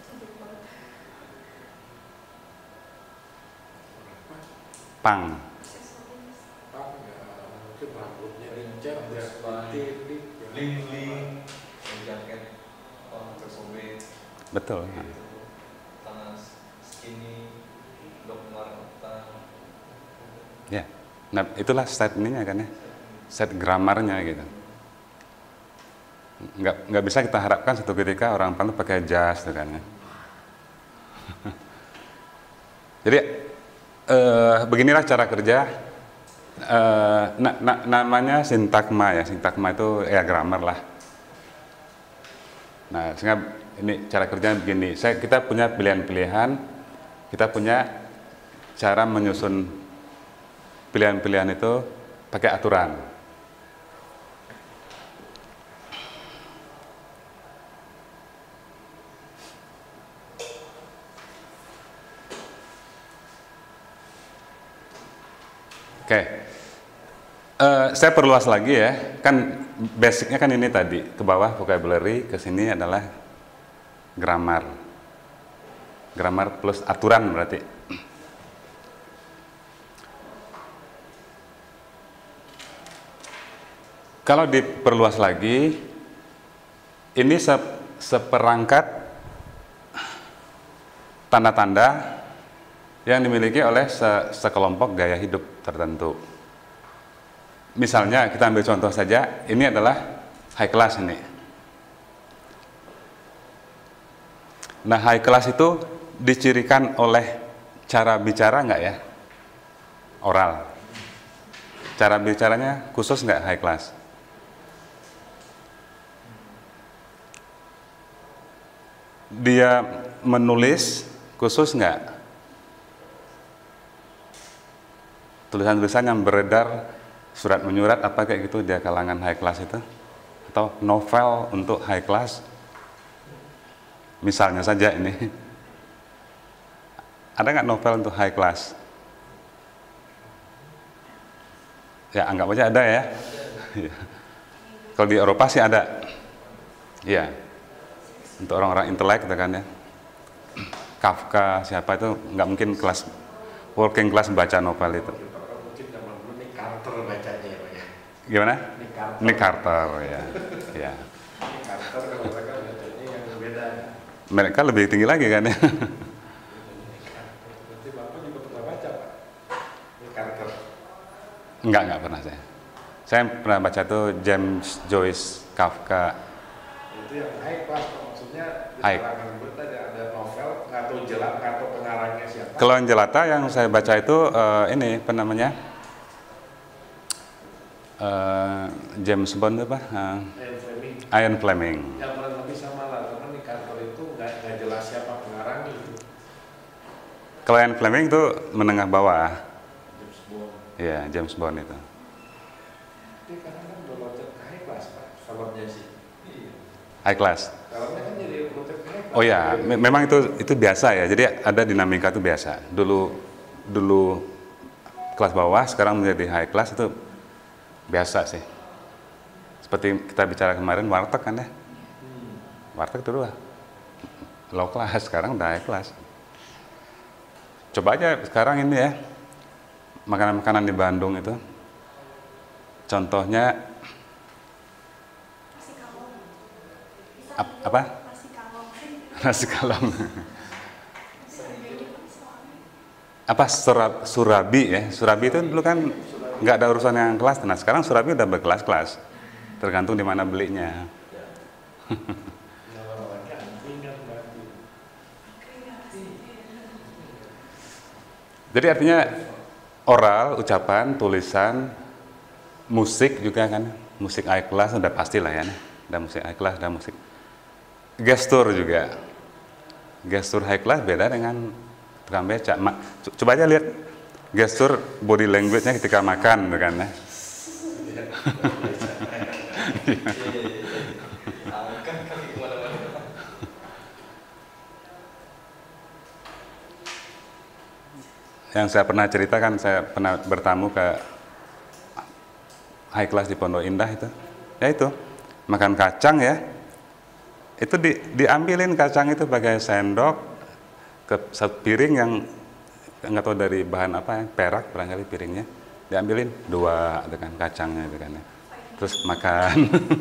Punk. Pang ya, mungkin rambutnya lincah, dia titik, Bling-bling, jaket, tersobek, Betul. tangan skinny, dok marketan. Ya. Nah, itulah set ininya kan ya. Set gramarnya gitu. Nggak bisa kita harapkan satu ketika orang punk pakai jas tuh kan ya. Jadi beginilah cara kerja. Namanya sintagma ya. Sintagma itu ya grammar lah. Nah, sehingga ini cara kerjanya begini. Kita punya pilihan-pilihan, kita punya cara menyusun pilihan-pilihan itu pakai aturan. Oke, saya perluas lagi ya, kan basicnya kan ini tadi, ke bawah vocabulary, ke sini adalah grammar. Grammar plus aturan berarti. Kalau diperluas lagi, ini seperangkat tanda-tanda yang dimiliki oleh sekelompok gaya hidup tertentu. Misalnya kita ambil contoh saja, ini adalah high class ini. Nah, high class itu dicirikan oleh cara bicara nggak ya? Oral. Cara bicaranya khusus nggak high class? Dia menulis khusus nggak? Tulisan-tulisan yang beredar, surat menyurat apa kayak gitu dia kalangan high class itu, atau novel untuk high class, misalnya saja ini, ada nggak novel untuk high class? Ya anggap aja ada ya. Kalau di Eropa sih ada, ya, untuk orang-orang intelek gitu kan ya. Kafka siapa itu nggak mungkin kelas working class baca novel itu. Carter bacanya ya Pak ya. Gimana? Nick Carter. Ya. Ya. Nick Carter kalau mereka bacanya yang beda. Mereka lebih tinggi lagi kan ya. Berarti Bapak juga pernah baca Pak? Nick Carter. Enggak pernah saya. Saya pernah baca tuh James Joyce, Kafka. Itu yang high class Pak. Maksudnya di High. kalangan berita ada novel, nggak tahu jelas, nggak tahu pengarangnya siapa. Kalau yang jelata yang saya baca itu ini apa namanya? James Bond apa? Ian Fleming. Ian Fleming. Yang kurang lebih sama lah, karena Nick Carter itu nggak jelas siapa pengarangnya itu. Kalau Ian Fleming itu menengah bawah. James Bond. Iya, James Bond itu. Tapi karena kan udah loncat ke high class Pak, filmnya sih. High class. Filmnya kan jadi loncat ke high class. Oh ya, memang itu biasa ya. Jadi ada dinamika itu biasa. Dulu kelas bawah, sekarang menjadi high class itu biasa sih. Seperti kita bicara kemarin warteg kan ya. Warteg dulu low class, sekarang udah high class. Coba aja sekarang ini ya, makanan-makanan di Bandung itu. Contohnya Nasi kalong. apa? Nasi kalong. Nasi kalong. Harganya kan soalnya. Apa surabi ya? Surabi itu dulu kan nggak ada urusan yang kelas. Nah sekarang surabi udah berkelas-kelas. Tergantung di mana belinya. Orang-orangnya angkringan berarti. Jadi artinya oral, ucapan, tulisan, musik juga kan. Musik high class udah pastilah ya. Ada musik high class, ada musik. Gestur juga. Gestur high class beda dengan tukang beca. Coba aja lihat gestur body language-nya ketika makan kan ya. Angkat kaki kemana-mana. Yang saya pernah ceritakan, saya pernah bertamu ke high class di Pondok Indah itu. Ya itu, makan kacang ya, itu diambilin kacang itu pakai sendok ke satu piring yang nggak tahu dari bahan apa, perak barangkali piringnya, diambilin 2 dengan kacangnya itu kan ya. Terus makan.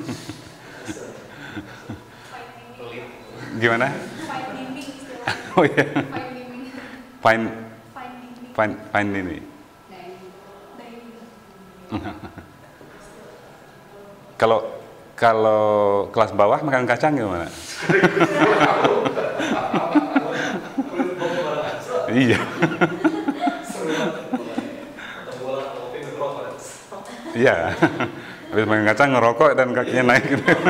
Gimana? Fine dining istilahnya. Oh iya. Fine dining. Fine Fine dining. fine ini. Dining. Kalau kelas bawah makan kacang gimana? Iya. Iya. Habis makan kacang ngerokok dan kakinya naik.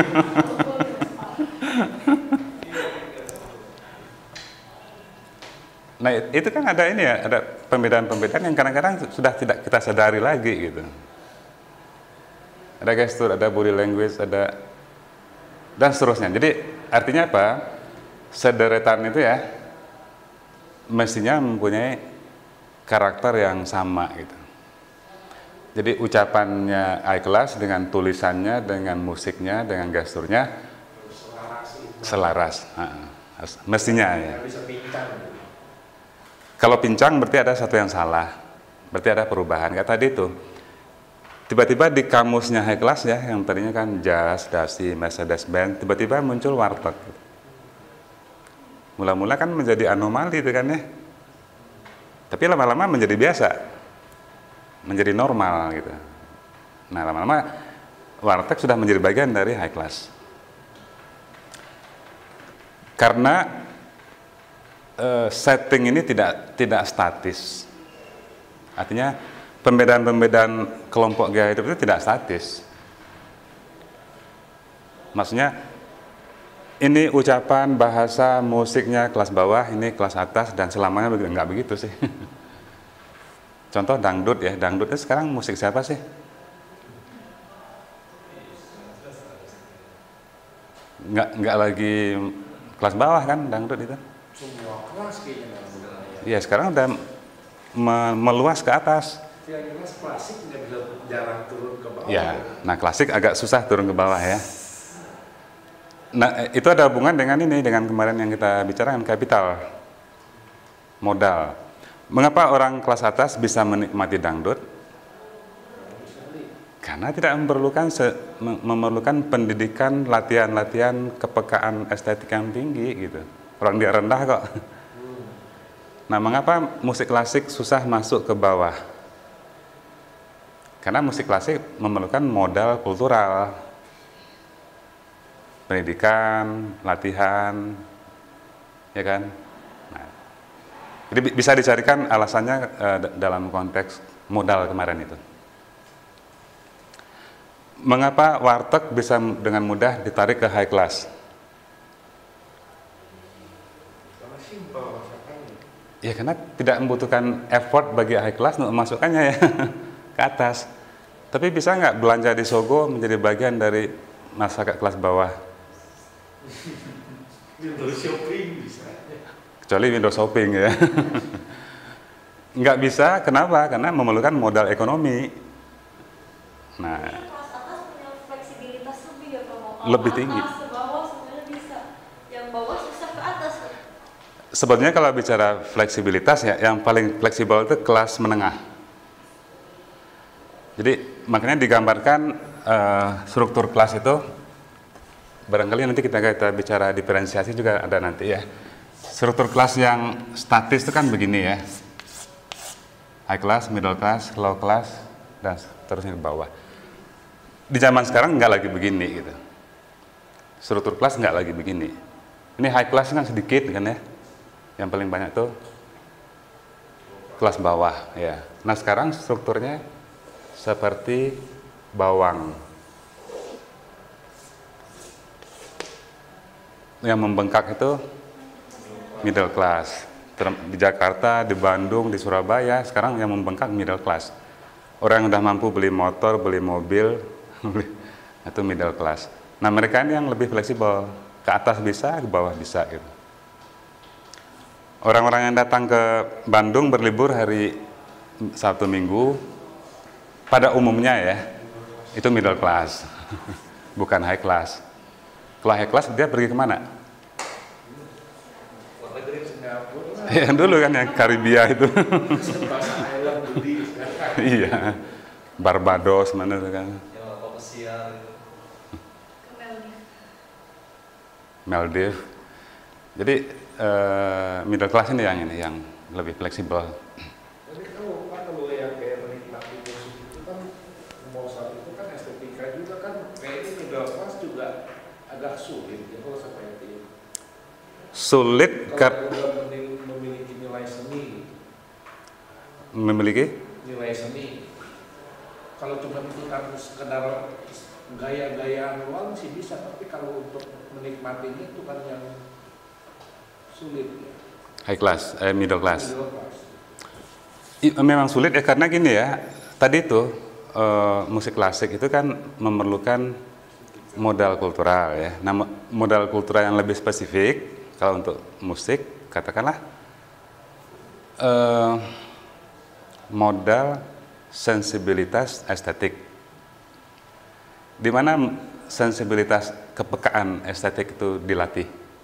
Nah itu kan ada ini ya, ada pembedaan-pembedaan yang kadang-kadang sudah tidak kita sadari lagi gitu. Ada gestur, ada body language, ada dan seterusnya. Jadi artinya apa? Sederetan itu ya mestinya mempunyai karakter yang sama gitu. Jadi ucapannya ikhlas dengan tulisannya, dengan musiknya, dengan gesturnya selaras. Mestinya ya. Bisa pincang. Kalau pincang berarti ada satu yang salah, berarti ada perubahan. Kayak tadi itu, tiba-tiba di kamusnya high class ya, yang tadinya kan jazz, dasi, Mercedes Benz, tiba-tiba muncul warteg. Mula-mula kan menjadi anomali itu kan ya, tapi lama-lama menjadi biasa, menjadi normal gitu. Nah lama-lama warteg sudah menjadi bagian dari high class. Karena setting ini tidak statis. Artinya pembedaan-pembedaan kelompok gaya hidup itu tidak statis. Maksudnya ini ucapan, bahasa, musiknya kelas bawah, ini kelas atas, dan selamanya nggak begitu sih. Contoh dangdut ya, dangdut itu sekarang musik siapa sih? Nggak lagi kelas bawah kan dangdut itu? Semua kelas kayaknya. Iya sekarang udah meluas ke atas. Yang jelas klasik nggak bisa jarang turun ke bawah. Ya, nah klasik agak susah turun ke bawah ya. Nah itu ada hubungan dengan ini, dengan kemarin yang kita bicarakan kapital, modal. Mengapa orang kelas atas bisa menikmati dangdut? Karena tidak memerlukan pendidikan, latihan kepekaan estetik yang tinggi gitu. Orang dia rendah kok. Nah, mengapa musik klasik susah masuk ke bawah? Karena musik klasik memerlukan modal kultural, pendidikan, latihan, ya kan? Nah, jadi bisa dicarikan alasannya dalam konteks modal kemarin itu. Mengapa warteg bisa dengan mudah ditarik ke high class? Ya karena tidak membutuhkan effort bagi high class untuk memasukkannya ya ke atas. Tapi bisa nggak belanja di Sogo menjadi bagian dari masyarakat kelas bawah? Windows shopping bisa. Kecuali Windows shopping ya. Nggak bisa, kenapa? Karena memerlukan modal ekonomi. Nah, kelas atas punya fleksibilitas lebih ya kalau lebih tinggi. Atas ke bawah sebenarnya bisa, yang bawah susah ke atas. Sebetulnya kalau bicara fleksibilitas ya, yang paling fleksibel itu kelas menengah. Jadi makanya digambarkan struktur kelas itu, barangkali nanti kita bicara diferensiasi juga ada nanti ya. Struktur kelas yang statis itu kan begini ya, high class, middle class, low class, dan seterusnya ke bawah. Di zaman sekarang nggak lagi begini gitu. Struktur kelas nggak lagi begini. Ini high class kan sedikit kan ya. Yang paling banyak tuh kelas bawah ya. Nah sekarang strukturnya seperti bawang. Yang membengkak itu middle class. Di Jakarta, di Bandung, di Surabaya sekarang yang membengkak middle class. Orang yang udah mampu beli motor, beli mobil, itu middle class. Nah mereka ini yang lebih fleksibel, ke atas bisa, ke bawah bisa gitu. Orang-orang yang datang ke Bandung berlibur hari Sabtu Minggu, pada umumnya ya, itu middle class, bukan high class. Kalau high class dia pergi kemana? Luar negeri. Singapura Yang dulu kan yang Karibia itu. bahasa Island budi sekarang. Iya. Barbados mana tuh kan. Ya apa pesiar gitu. Ke Maldives. Maldives. Jadi middle class ini yang lebih fleksibel. Tapi kalau yang kayak menikmati musik itu kan Mozart itu kan estetika juga kan kayaknya middle class juga agak sulit ya kalau seperti itu. Sulit Kalau udah memiliki nilai seni, memiliki nilai seni. Kalau cuma itu kan sekedar gaya-gayaan doang sih bisa, tapi kalau untuk menikmatinya itu kan yang sulit ya. high class, middle class. Middle class. Memang sulit ya karena gini ya. Tadi itu musik klasik itu kan memerlukan modal kultural ya. Nah, modal kultural yang lebih spesifik kalau untuk musik katakanlah modal sensibilitas estetik. Di mana sensibilitas kepekaan estetik itu dilatih?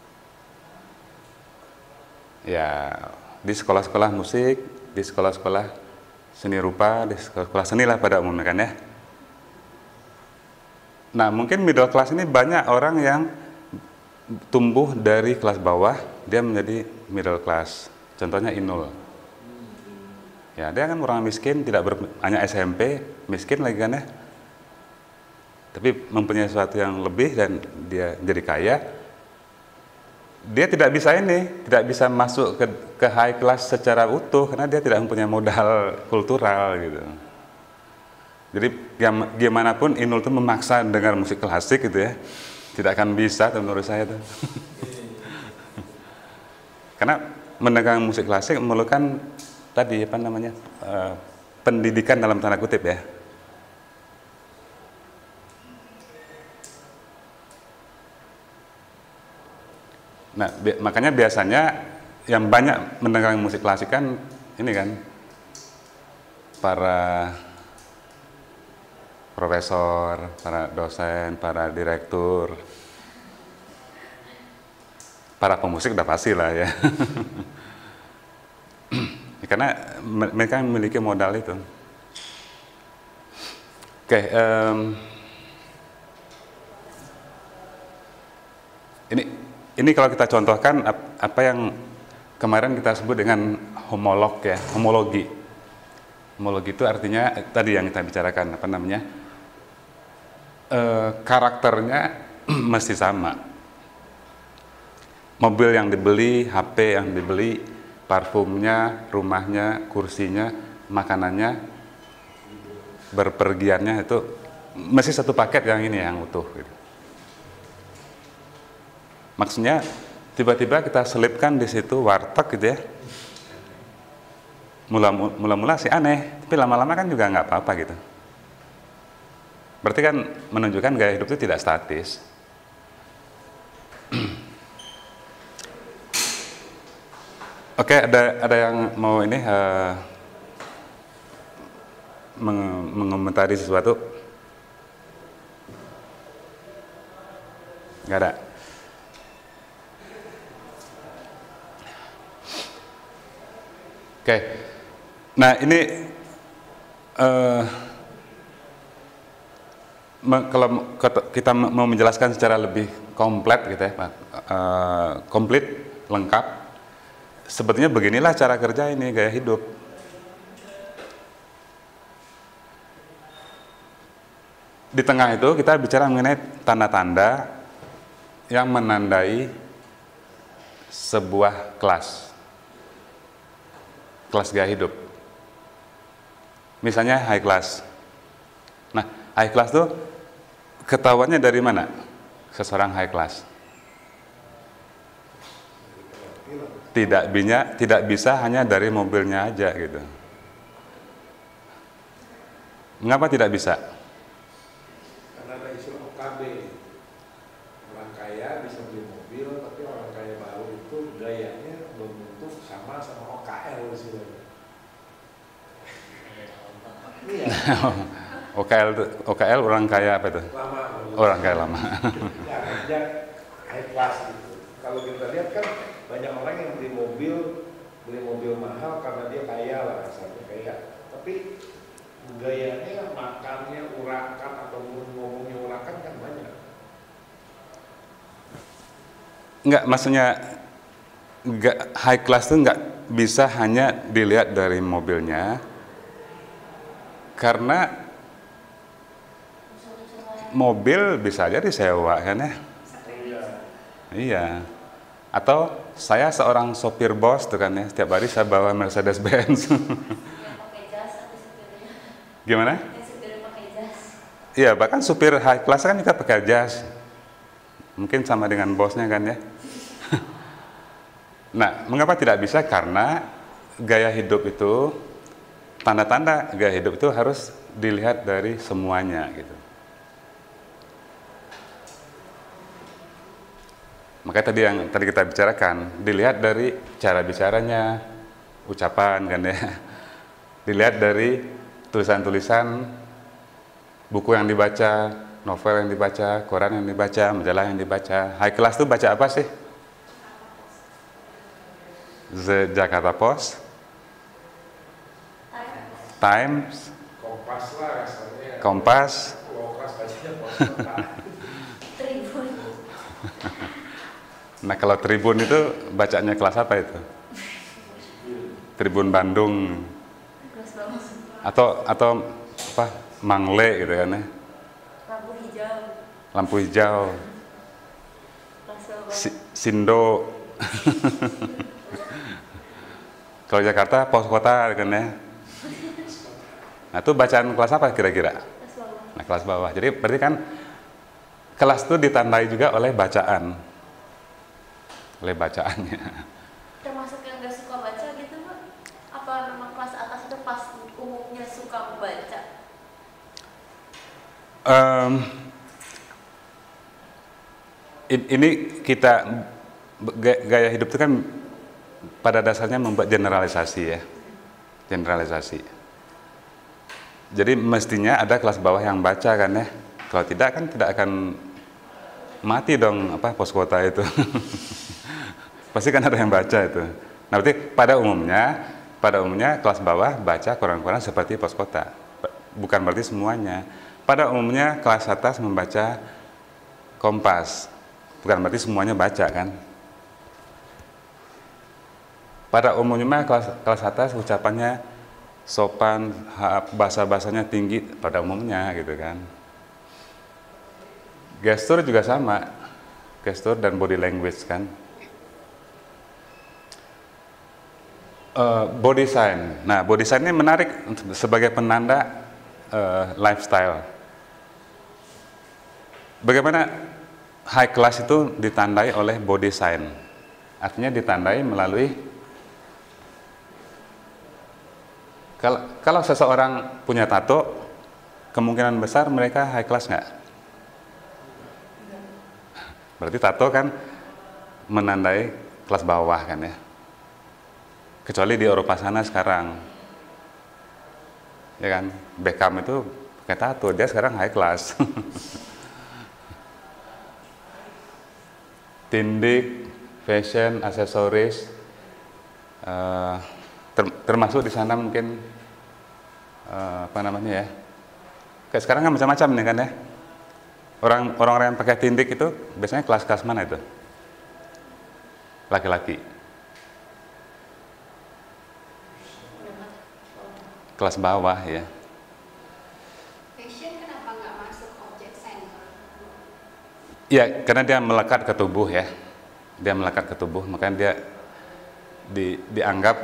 Ya, di sekolah-sekolah musik, di sekolah-sekolah seni rupa, di sekolah-sekolah seni lah pada umumnya kan ya. Nah, mungkin middle class ini banyak orang yang tumbuh dari kelas bawah, dia menjadi middle class. Contohnya Inul. Ya, dia kan orang miskin, hanya SMP, miskin lagi kan ya. Tapi mempunyai sesuatu yang lebih dan dia jadi kaya. Dia tidak bisa masuk ke high class secara utuh karena dia tidak mempunyai modal kultural gitu. Jadi gimana pun Inul itu memaksa dengar musik klasik gitu ya, tidak akan bisa menurut saya tuh. Karena mendengar musik klasik memerlukan tadi apa namanya pendidikan dalam tanda kutip ya. Nah, makanya biasanya yang banyak mendengar musik klasik kan ini kan para profesor, para dosen, para direktur, para pemusik udah pasti lah ya. Karena mereka memiliki modal itu. Oke, ini kalau kita contohkan apa yang kemarin kita sebut dengan homologi. Homologi itu artinya tadi yang kita bicarakan apa namanya karakternya mesti sama. Mobil yang dibeli, HP yang dibeli, parfumnya, rumahnya, kursinya, makanannya, berpergiannya itu mesti satu paket yang ini yang utuh. Gitu. Maksudnya tiba-tiba kita selipkan di situ warteg gitu ya. Mula-mula sih aneh, tapi lama-lama kan juga nggak apa-apa gitu. Berarti kan menunjukkan gaya hidup itu tidak statis. Oke, ada yang mau ini mengomentari sesuatu? Nggak ada. Oke, nah ini kalau kita mau menjelaskan secara lebih komplit gitu ya, komplit, lengkap, sebetulnya beginilah cara kerja ini, gaya hidup. Di tengah itu kita bicara mengenai tanda-tanda yang menandai sebuah kelas gaya hidup. Misalnya high class. Nah, high class tuh ketahuannya dari mana? Seseorang high class. Tidak bisa hanya dari mobilnya aja gitu. Mengapa tidak bisa? Karena ada istilah OKB. Orang kaya bisa beli mobil, tapi orang kaya baru itu gayanya belum tentu sama OKL istilahnya. Iya. OKL orang kaya apa itu? Lama. Orang kaya lama. Ya, kerja high class gitu. Kalau kita lihat kan banyak orang yang beli mobil mahal karena dia kaya lah, rasanya kaya. Tapi gayanya, makannya, urakan atau ngomongnya urakan kan banyak. Enggak, maksudnya high class itu enggak bisa hanya dilihat dari mobilnya, karena mobil bisa aja disewa kan ya. Iya. Atau saya seorang sopir bos tuh kan ya, setiap hari saya bawa Mercedes Benz. Yang pakai jas atau supirnya? Gimana? Yang supirnya pakai jas. Iya, bahkan supir high class kan juga pakai jas. Mungkin sama dengan bosnya kan ya. Nah, mengapa tidak bisa? Karena gaya hidup itu, tanda-tanda gaya hidup itu harus dilihat dari semuanya gitu. Makanya tadi kita bicarakan, dilihat dari cara bicaranya, ucapan kan ya. Dilihat dari tulisan-tulisan, buku yang dibaca, novel yang dibaca, koran yang dibaca, majalah yang dibaca. High class itu baca apa sih? The Jakarta Post, Times, Kompas lah rasanya. Kompas. Low class bacanya Kompas. Tribun. Nah, kalau Tribun itu bacanya kelas apa itu? Tribun Bandung Kelas bawah. atau apa? Mangle gitu kan ya. Lampu hijau. Lampu hijau, Kelas bawah. Sindo. Kalau Jakarta pos kota kan ya. Nah, itu bacaan kelas apa kira-kira? Kelas bawah. Nah, kelas bawah. Jadi berarti kan kelas itu ditandai juga oleh bacaan. Oleh bacaannya. Termasuk yang gak suka baca gitu Mbak? Apa memang kelas atas itu pas umumnya suka membaca? Ini kita gaya hidup itu kan pada dasarnya membuat generalisasi ya. Generalisasi. Jadi mestinya ada kelas bawah yang baca kan ya. Kalau tidak kan tidak akan mati dong apa pos kota itu. Pasti kan ada yang baca itu. Nah, berarti pada umumnya kelas bawah baca koran-koran seperti pos kota. Bukan berarti semuanya. Pada umumnya kelas atas membaca Kompas. Bukan berarti semuanya baca kan. Pada umumnya kelas atas ucapannya sopan, bahasa-bahasanya tinggi pada umumnya gitu kan. Gestur juga sama, gestur dan body language kan. Body sign. Nah, body sign ini menarik sebagai penanda lifestyle. Bagaimana high class itu ditandai oleh body sign? Artinya ditandai melalui kalau seseorang punya tato, kemungkinan besar mereka high class nggak? Berarti tato kan menandai kelas bawah kan ya. Kecuali di Eropa sana sekarang. Ya kan, Beckham itu pakai tato, dia sekarang high class. Tindik, fashion, aksesoris, termasuk di sana mungkin apa namanya ya? Kayak sekarang kan macam-macam nih kan ya. Orang-orang yang pakai tindik itu biasanya kelas-kelas mana itu? Laki-laki. Kelas bawah ya. Fashion kenapa nggak masuk objek center? Ya, karena dia melekat ke tubuh ya. Dia melekat ke tubuh, makanya dia dianggap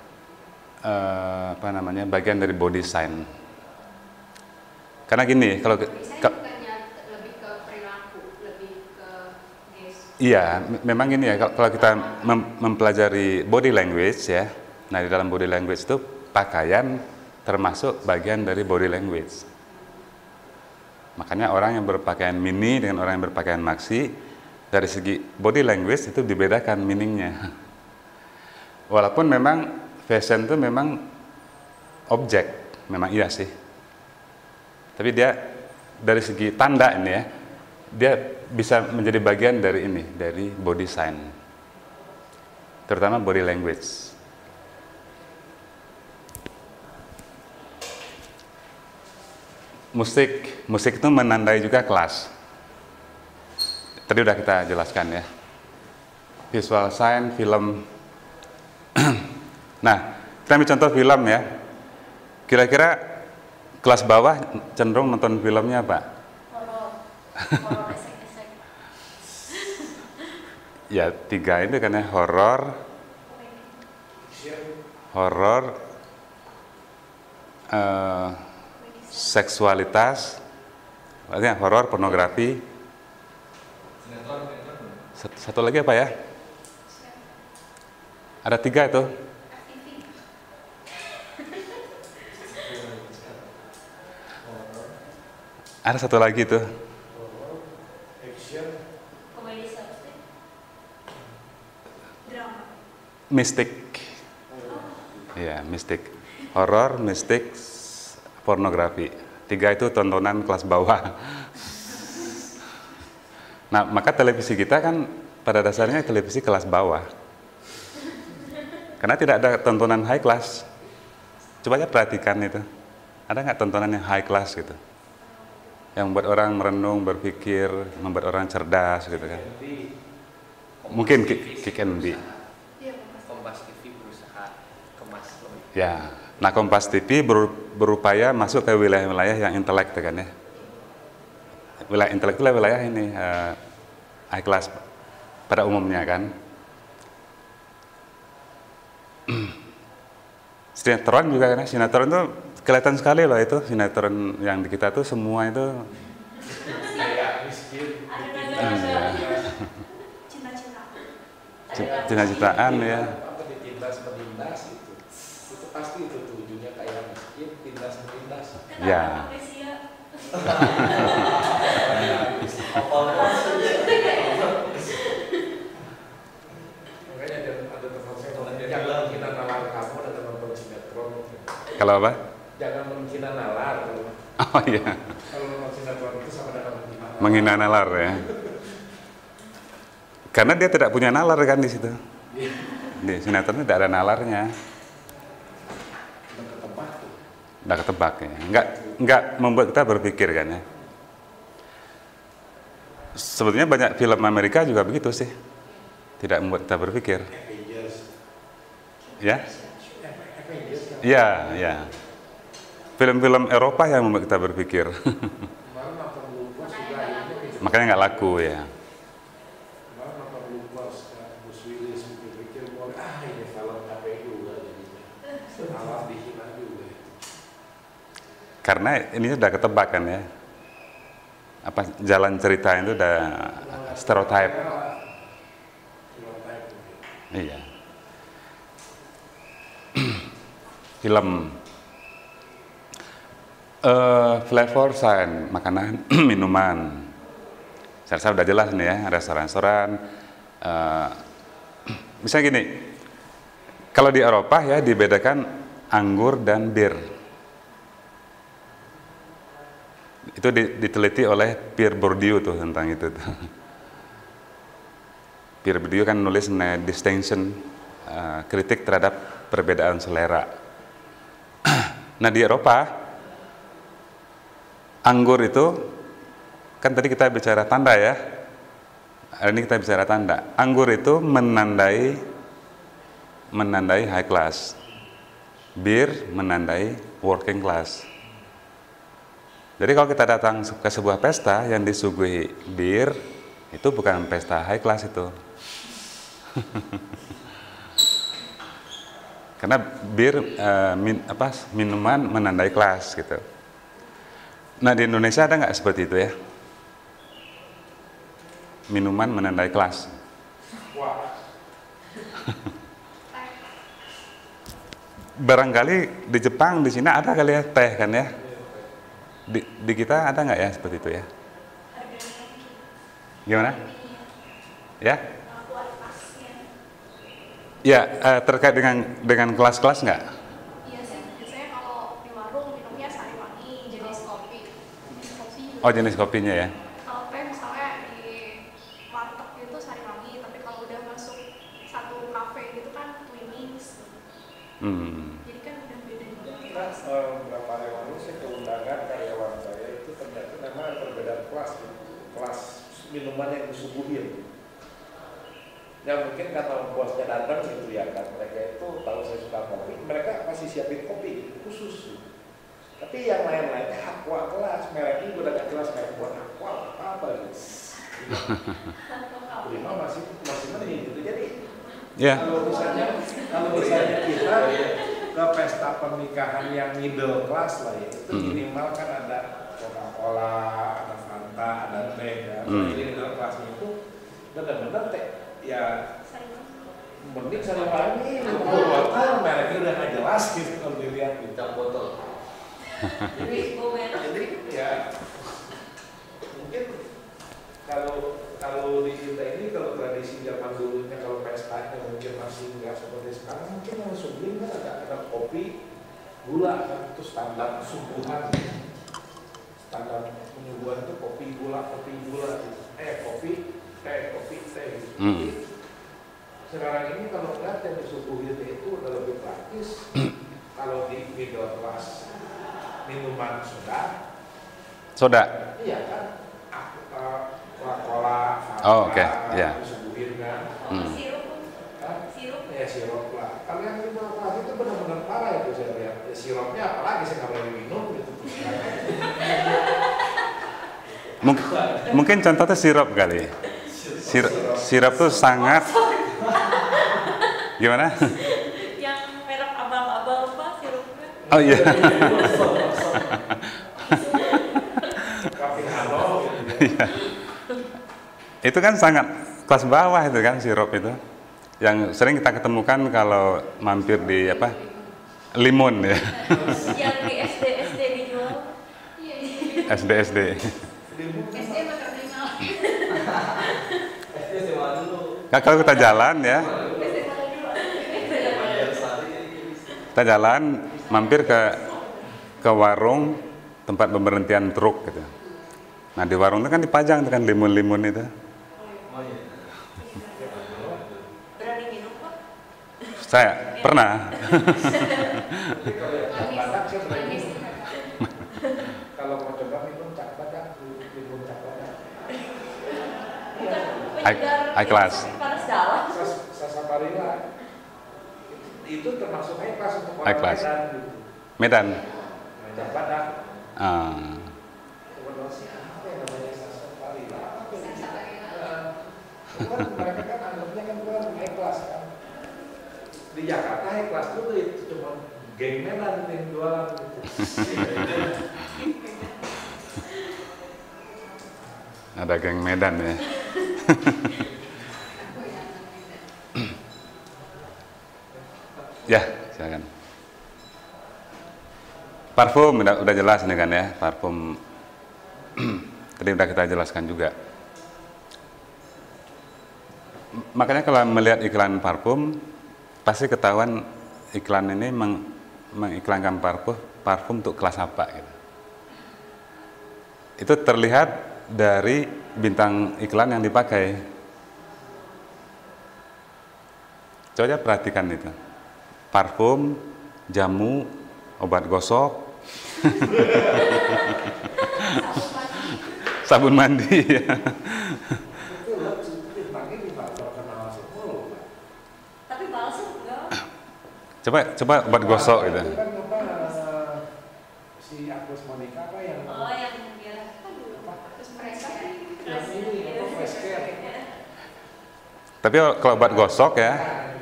apa namanya bagian dari body sign. Karena gini, kalau Bukannya lebih ke perilaku, lebih ke gestur. iya, memang gini ya, kalau kita mempelajari body language ya, nah di dalam body language itu pakaian termasuk bagian dari body language. Makanya orang yang berpakaian mini dengan orang yang berpakaian maxi, dari segi body language itu dibedakan meaningnya. Walaupun memang fashion itu memang objek, memang iya sih. Tapi dia dari segi tanda ini ya, dia bisa menjadi bagian dari ini, dari body sign, terutama body language. Musik itu menandai juga kelas. Tadi udah kita jelaskan ya. Visual sign, film. Nah, kita ambil contoh film ya. Kira-kira kelas bawah cenderung nonton filmnya apa? Horor esek-esek. Ya 3 itu kan ya, horor, seksualitas, artinya horor, pornografi. Satu lagi apa ya? Ada 3 itu. Ada satu lagi tuh. Action. Komedi slapstick. Drama. Mistik. Ya, mistik. Horor, mistik, pornografi. 3 itu tontonan kelas bawah. Nah, maka televisi kita kan pada dasarnya televisi kelas bawah. Karena tidak ada tontonan high class. Coba aja perhatikan itu. Ada nggak tontonan yang high class gitu? Yang membuat orang merenung, berpikir, membuat orang cerdas gitu kan. Mungkin Kick and Be. Kompas TV berusaha kemas lebih. Ya, nah Kompas TV berupaya masuk ke wilayah-wilayah yang intelek kan ya. Wilayah intelek itu wilayah ini high class pada umumnya kan. Sinetron juga kan, sinetron itu kelihatan sekali loh itu, sinetron yang di kita tuh semua itu Kayak miskin. cita-citaan ya. Apa ditindas menindas itu. Itu pasti itu tujuannya kayak miskin, tindas menindas. Ya. Makanya ada teman saya ngomong, jangan menghina nalar kamu dan nonton sinetron. Kalau apa? Jangan menghina nalar. Oh iya, Kalau nonton sinetron itu sama dengan menghina nalar. menghina nalar ya. Karena dia tidak punya nalar kan di situ. Di sinetron tidak ada nalarnya. Udah ketebak tuh. Udah ketebak ya. Enggak membuat kita berpikir kan ya. Sebetulnya banyak film Amerika juga begitu sih. Tidak membuat kita berpikir. Avengers. Ya? Avengers kan. Iya, ya. Film-film Eropa yang membuat kita berpikir. Kemarin nonton Lupas juga ini. Makanya nggak laku ya. Kemarin nonton Lupas kan, Bruce Willis pikir-pikir, ini film KPI juga jadinya. Alam dihina juga. Karena ini sudah ketebak kan ya. Apa jalan cerita itu udah stereotype. Iya. Film. Flavor sign, makanan, minuman. Saya udah jelas nih ya, restoran-restoran. Misalnya gini, kalau di Eropa ya dibedakan anggur dan bir. Itu diteliti oleh Pierre Bourdieu tuh tentang itu. Pierre Bourdieu kan nulis distinction, kritik terhadap perbedaan selera. Nah di Eropa, anggur itu, kan tadi kita bicara tanda ya, hari ini kita bicara tanda. Anggur itu menandai high class, bir menandai working class. Jadi kalau kita datang ke sebuah pesta yang disuguhi bir, itu bukan pesta high class itu. Karena bir, minuman menandai kelas gitu. Nah di Indonesia ada nggak seperti itu ya? Minuman menandai kelas. Wah. Barangkali di Jepang, di Cina ada kali ya teh kan ya? Di kita ada nggak ya seperti itu ya? Gimana? Ya? Ya, terkait dengan kelas-kelas nggak? Iya sih, biasanya kalau di warung minumnya sari wangi jenis kopi. Oh, jenis kopinya ya. Kalau teh misalnya di warteg itu Sariwangi, tapi kalau udah masuk satu kafe gitu kan Twinings. Jadi kan udah beda juga. Nah, beberapa hari lalu saya keundangan karyawan saya itu ternyata memang ada perbedaan kelas, kelas minuman yang disuguhin. Ya mungkin karena bosnya datang gitu ya kan, mereka itu tahu saya suka kopi, mereka masih siapin kopi khusus. Tapi yang lain-lainnya aqua kelas, mereknya udah gak jelas merek buat aqua apa gitu. Prima masih mending gitu. Jadi kalau misalnya kita ke pesta pernikahan yang middle class lah ya, itu minimal kan ada Coca-Cola, ada Fanta, ada teh ya. Jadi middle classnya itu benar-benar teh ya mending Sariwangi, botol mereknya udah nggak jelas gitu kalau dilihat bintang botol. Jadi ya mungkin kalau di kita ini kalau tradisi zaman dulunya kalau pestanya mungkin masih nggak seperti sekarang, mungkin yang suguhin kan ada kopi gula kan, itu standar suguhan, standar penyuguhan itu kopi gula gitu. Kopi teh gitu. Jadi, sekarang ini kalau lihat yang disuguhin itu udah lebih praktis. Kalau di middle class minuman soda, iya kan, Coca-Cola, disuguhin kan, sirup lah. Kalau yang middle class itu benar-benar parah itu saya lihat. Ya, sirupnya apalagi saya nggak boleh minum gitu. Mungkin contohnya sirup kali. Sirup tuh sangat gimana? Yang merek abal-abal apa sirupnya? Oh iya. Itu kan sangat kelas bawah itu kan sirup itu. Yang sering kita ketemukan kalau mampir di Limun ya. Yang di SD dijual. SD. SD mah terminal. Kalau kita jalan ya, kita jalan mampir ke warung tempat pemberhentian truk gitu. Nah di warung itu kan dipajang tuh kan limun-limun itu. Berani minum Pak? Saya pernah. Kalau mau coba minum cak badak, limun cak badak. High class. Panas dalam. Sasabarila itu termasuk high class untuk High orang class. Medan gitu. Medan. Cak badak. Sasabarila. Apa yang namanya sasabarila? Mereka kan anggapnya kan bukan high class kan. Di Jakarta high class itu cuma geng Medan yang jualan gitu. Ada geng Medan ya. Ya, silakan. Parfum udah jelas ini kan ya, parfum. Tadi udah kita jelaskan juga. Makanya kalau melihat iklan parfum, pasti ketahuan iklan ini mengiklankan parfum untuk kelas apa gitu. Itu terlihat dari bintang iklan yang dipakai. Coba perhatikan itu. Parfum, jamu, obat gosok, sabun mandi. Itu bintangnya terkenal semua. Tapi palsu enggak? Coba obat gosok gitu. Itu kan apa si Agus Monica apa yang Oh yang dia Terus mereka yang ini apa fresh care. Tapi kalau obat gosok ya,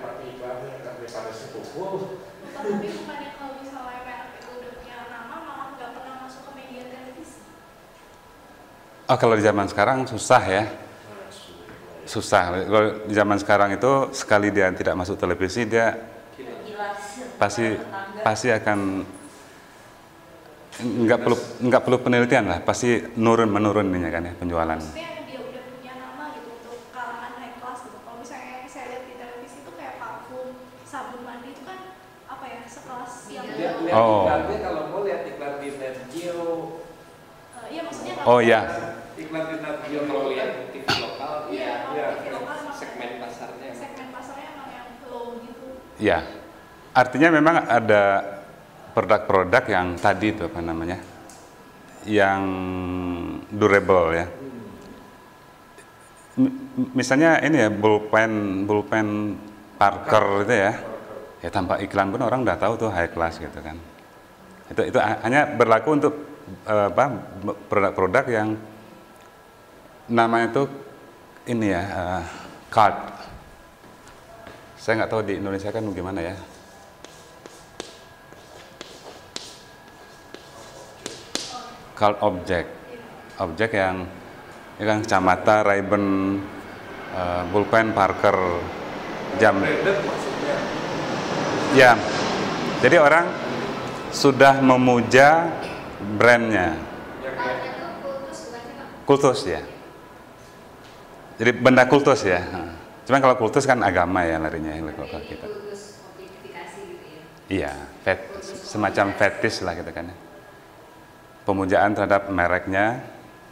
tapi bukannya kalau misalnya merek itu udah punya nama malah nggak pernah masuk ke media televisi. oh kalau di zaman sekarang susah ya. Susah. Kalau di zaman sekarang itu sekali dia tidak masuk televisi dia pasti akan nggak perlu penelitian lah, pasti menurun ini kan ya penjualan. Maksudnya dia udah punya nama gitu untuk kalangan high class gitu. Kalau misalnya saya lihat di televisi itu kayak parfum, sabun mandi itu kan apa ya sekelas yang lihat iklannya kalau mau lihat iklan di Net Geo. Iya maksudnya Oh ya, Iklan di Nat Geo Kalau kan lihat TV lokal, Iya, Iya. kalau TV lokal emang segmen pasarnya emang segmen pasarnya emang yang low gitu. ya. Artinya memang ada produk-produk yang tadi itu apa namanya, yang durable ya. Misalnya ini ya pulpen Parker itu ya. Ya tanpa iklan pun orang udah tahu tuh high class gitu kan. Itu hanya berlaku untuk produk-produk yang namanya itu ini ya card. Saya nggak tahu di Indonesia kan gimana ya. Card objek yang kacamata, Ray-Ban, pulpen Parker, jam. branded maksudnya. Ya, jadi orang sudah memuja brandnya, Yang Kalau itu kultus bukan sih Pak? kultus ya. Jadi benda kultus ya. Cuman kalau kultus kan agama ya larinya kalau Ini kita. kultus objektifikasi gitu ya. Iya, semacam fetish lah gitu kan. Pemujaan terhadap mereknya.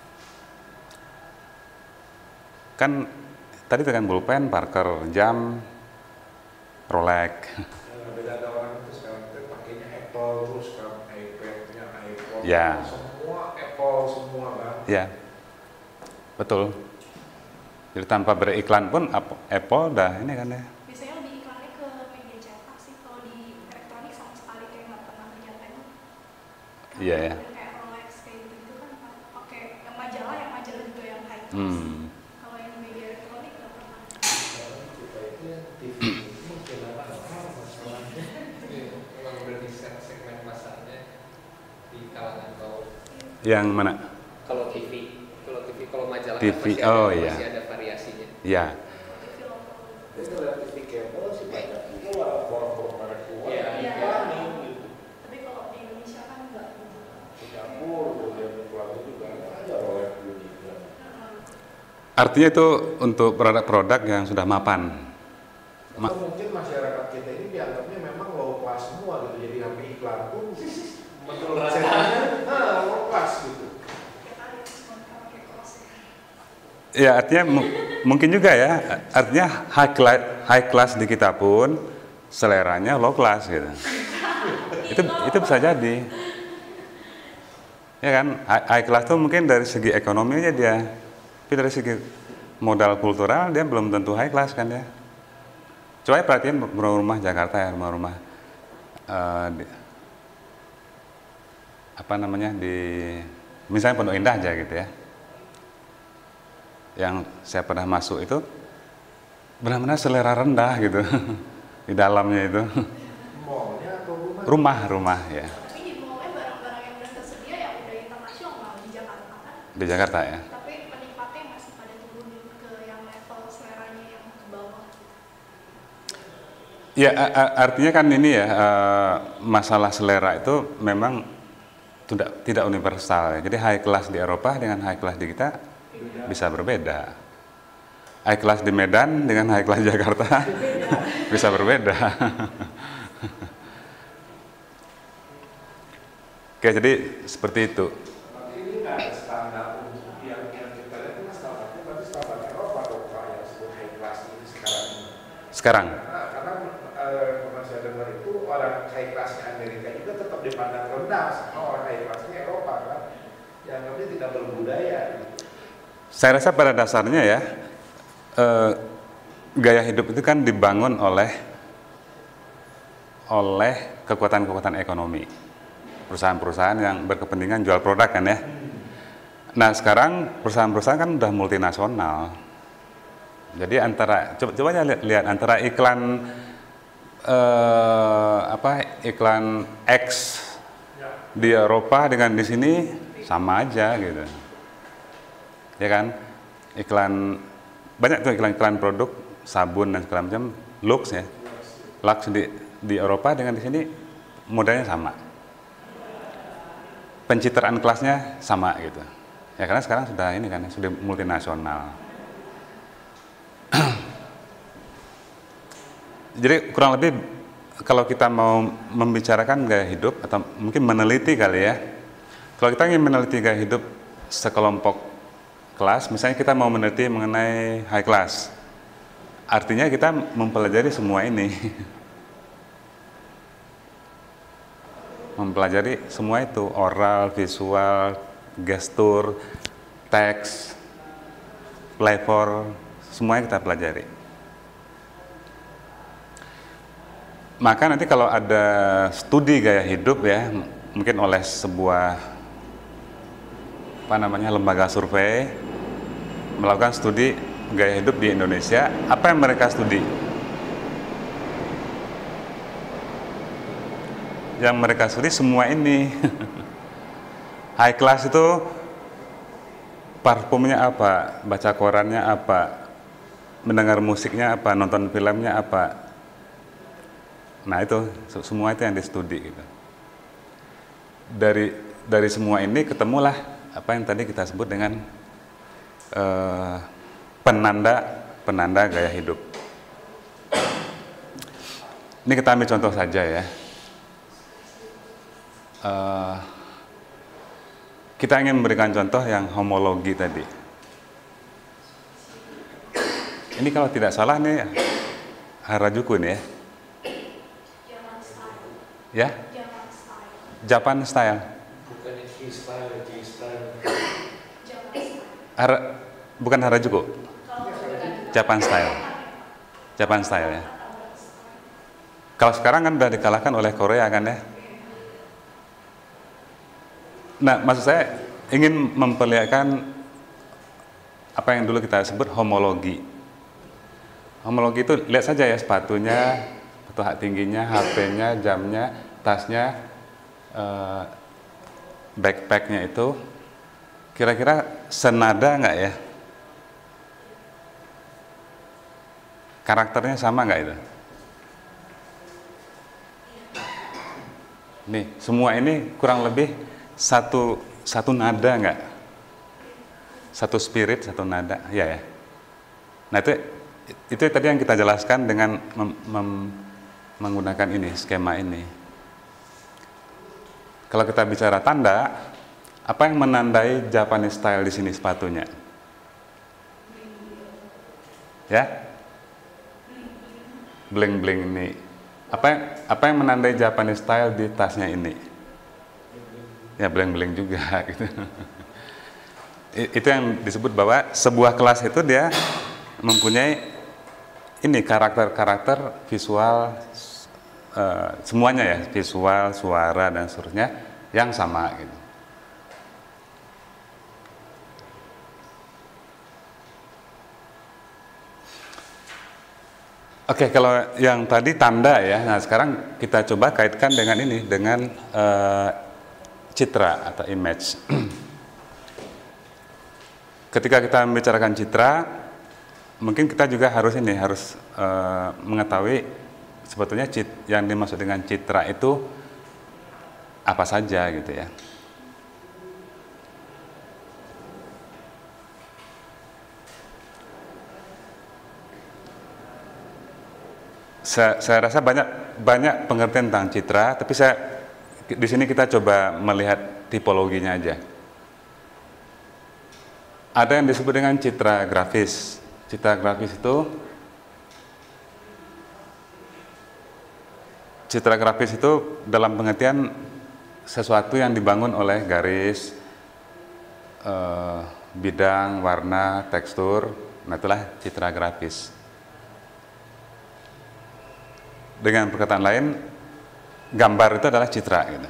Kan tadi itu kan pulpen, Parker, jam, Rolex. beda ada orang itu sekarang itu pakainya Apple terus kan iPad-nya iPhone. Ya. Semua Apple semua kan. Ya, betul. Jadi tanpa beriklan pun Apple dah ini kan ya. Biasanya lebih iklannya ke media cetak sih, kalau di elektronik sama sekali kayak nggak pernah lihat lagi. Iya ya. Kayak Rolex kayak gitu kan pakai yang majalah juga yang high class. Hmm. Kalau yang media elektronik nggak pernah. Kita itu yang TV mungkin apa masalahnya. memang udah di segmen pasarnya di kalangan kaum. Yang mana? Kalau TV, kalau majalah kan TV, masih oh ada, iya. masih ada variasinya. Ya. TV lokal. Jadi kalau TV kabel sih banyak juga orang-orang merek keluar. Iya. Iklanin gitu. Tapi kalau di Indonesia kan nggak gitu. Singapura kemudian keluar juga ada Rolex juga. Artinya itu untuk produk-produk yang sudah mapan. Atau mungkin masyarakat kita ini dianggapnya memang low class semua gitu, jadi hampir iklan pun Betul rata. settingnya low class gitu. Kayak tadi mereka pakai cross ya. Ya artinya mungkin juga ya. Artinya high class di kita pun seleranya low class gitu. itu bisa jadi. Ya kan, high class tuh mungkin dari segi ekonomi aja dia, tapi dari segi modal kultural dia belum tentu high class kan ya. Coba perhatiin rumah-rumah Jakarta ya, rumah-rumah apa namanya di misalnya Pondok Indah aja gitu ya. Yang saya pernah masuk itu benar-benar selera rendah gitu di dalamnya itu. Mallnya atau rumah? Rumah ya, Tapi di mallnya barang-barang yang udah tersedia ya udah internasional di Jakarta kan. di Jakarta ya. Tapi penikmatnya masih pada turunin ke yang level seleranya yang ke bawah. Ya artinya kan ini ya masalah selera itu memang tidak universal ya. Jadi high class di Eropa dengan high class di kita bisa berbeda. High class di Medan dengan high class Jakarta bisa berbeda. Oke, jadi seperti itu. Tapi ini nggak ada standar untuk yang kita lihat ini standarnya berarti standar Eropa atau yang disebut high class ini sekarang ini. Sekarang, Karena pernah saya dengar itu orang high classnya Amerika juga tetap dipandang rendah sama orang high classnya Eropa kan, yang namanya tidak berbudaya. Gitu. saya rasa pada dasarnya ya gaya hidup itu kan dibangun oleh kekuatan-kekuatan ekonomi, perusahaan-perusahaan yang berkepentingan jual produk kan ya. Nah sekarang perusahaan-perusahaan kan udah multinasional. Jadi coba aja lihat antara iklan iklan X di Eropa dengan di sini sama aja gitu. Ya kan? Banyak tuh iklan produk sabun dan segala macam, Lux ya. Lux di Eropa dengan di sini modelnya sama. Pencitraan kelasnya sama gitu. Ya karena sekarang sudah ini kan sudah multinasional. Jadi kurang lebih kalau kita mau membicarakan gaya hidup atau mungkin meneliti kali ya. Kalau kita ingin meneliti gaya hidup sekelompok kelas, misalnya kita mau meneliti mengenai high class, artinya kita mempelajari semua ini. Mempelajari semua itu, oral, visual, gestur, teks, flavor, semuanya kita pelajari. Maka nanti kalau ada studi gaya hidup ya, mungkin oleh sebuah lembaga survei melakukan studi gaya hidup di Indonesia, apa yang mereka studi? Yang mereka studi semua ini. High class itu parfumnya apa, baca korannya apa, mendengar musiknya apa, nonton filmnya apa. Nah itu semua itu yang distudi gitu. Dari semua ini ketemulah apa yang tadi kita sebut dengan penanda gaya hidup. Ini kita ambil contoh saja ya. Kita ingin memberikan contoh yang homologi tadi. Ini kalau tidak salah nih Harajuku nih ya. Ya? Japan style. Bukan G-style, G-style. Bukan Harajuku. Japan style. Japan style ya. Kalau sekarang kan udah dikalahkan oleh Korea kan ya. Nah, maksud saya ingin memperlihatkan apa yang dulu kita sebut homologi. Homologi itu lihat saja ya sepatunya, atau hak tingginya, HP-nya, jamnya, tasnya, backpack-nya itu kira-kira senada nggak ya? Karakternya sama nggak itu? Nih, semua ini kurang lebih satu nada nggak? Satu spirit, satu nada, ya ya. Nah itu tadi yang kita jelaskan dengan menggunakan ini, skema ini. Kalau kita bicara tanda, apa yang menandai Japanese style di sini sepatunya? Ya? Bling-bling ini. Apa yang menandai Japanese style di tasnya ini? Ya bling-bling juga gitu. Itu yang disebut bahwa sebuah kelas itu dia mempunyai ini karakter-karakter visual, semuanya ya, visual, suara dan seterusnya yang sama gitu. Oke, kalau yang tadi tanda ya, nah sekarang kita coba kaitkan dengan ini, dengan citra atau image. Ketika kita membicarakan citra, mungkin kita juga harus mengetahui sebetulnya yang dimaksud dengan citra itu apa saja gitu ya. Saya rasa banyak pengertian tentang citra, tapi di sini kita coba melihat tipologinya aja. Ada yang disebut dengan citra grafis. Citra grafis itu dalam pengertian sesuatu yang dibangun oleh garis, bidang, warna, tekstur. Nah itulah citra grafis. Dengan perkataan lain, gambar itu adalah citra gitu.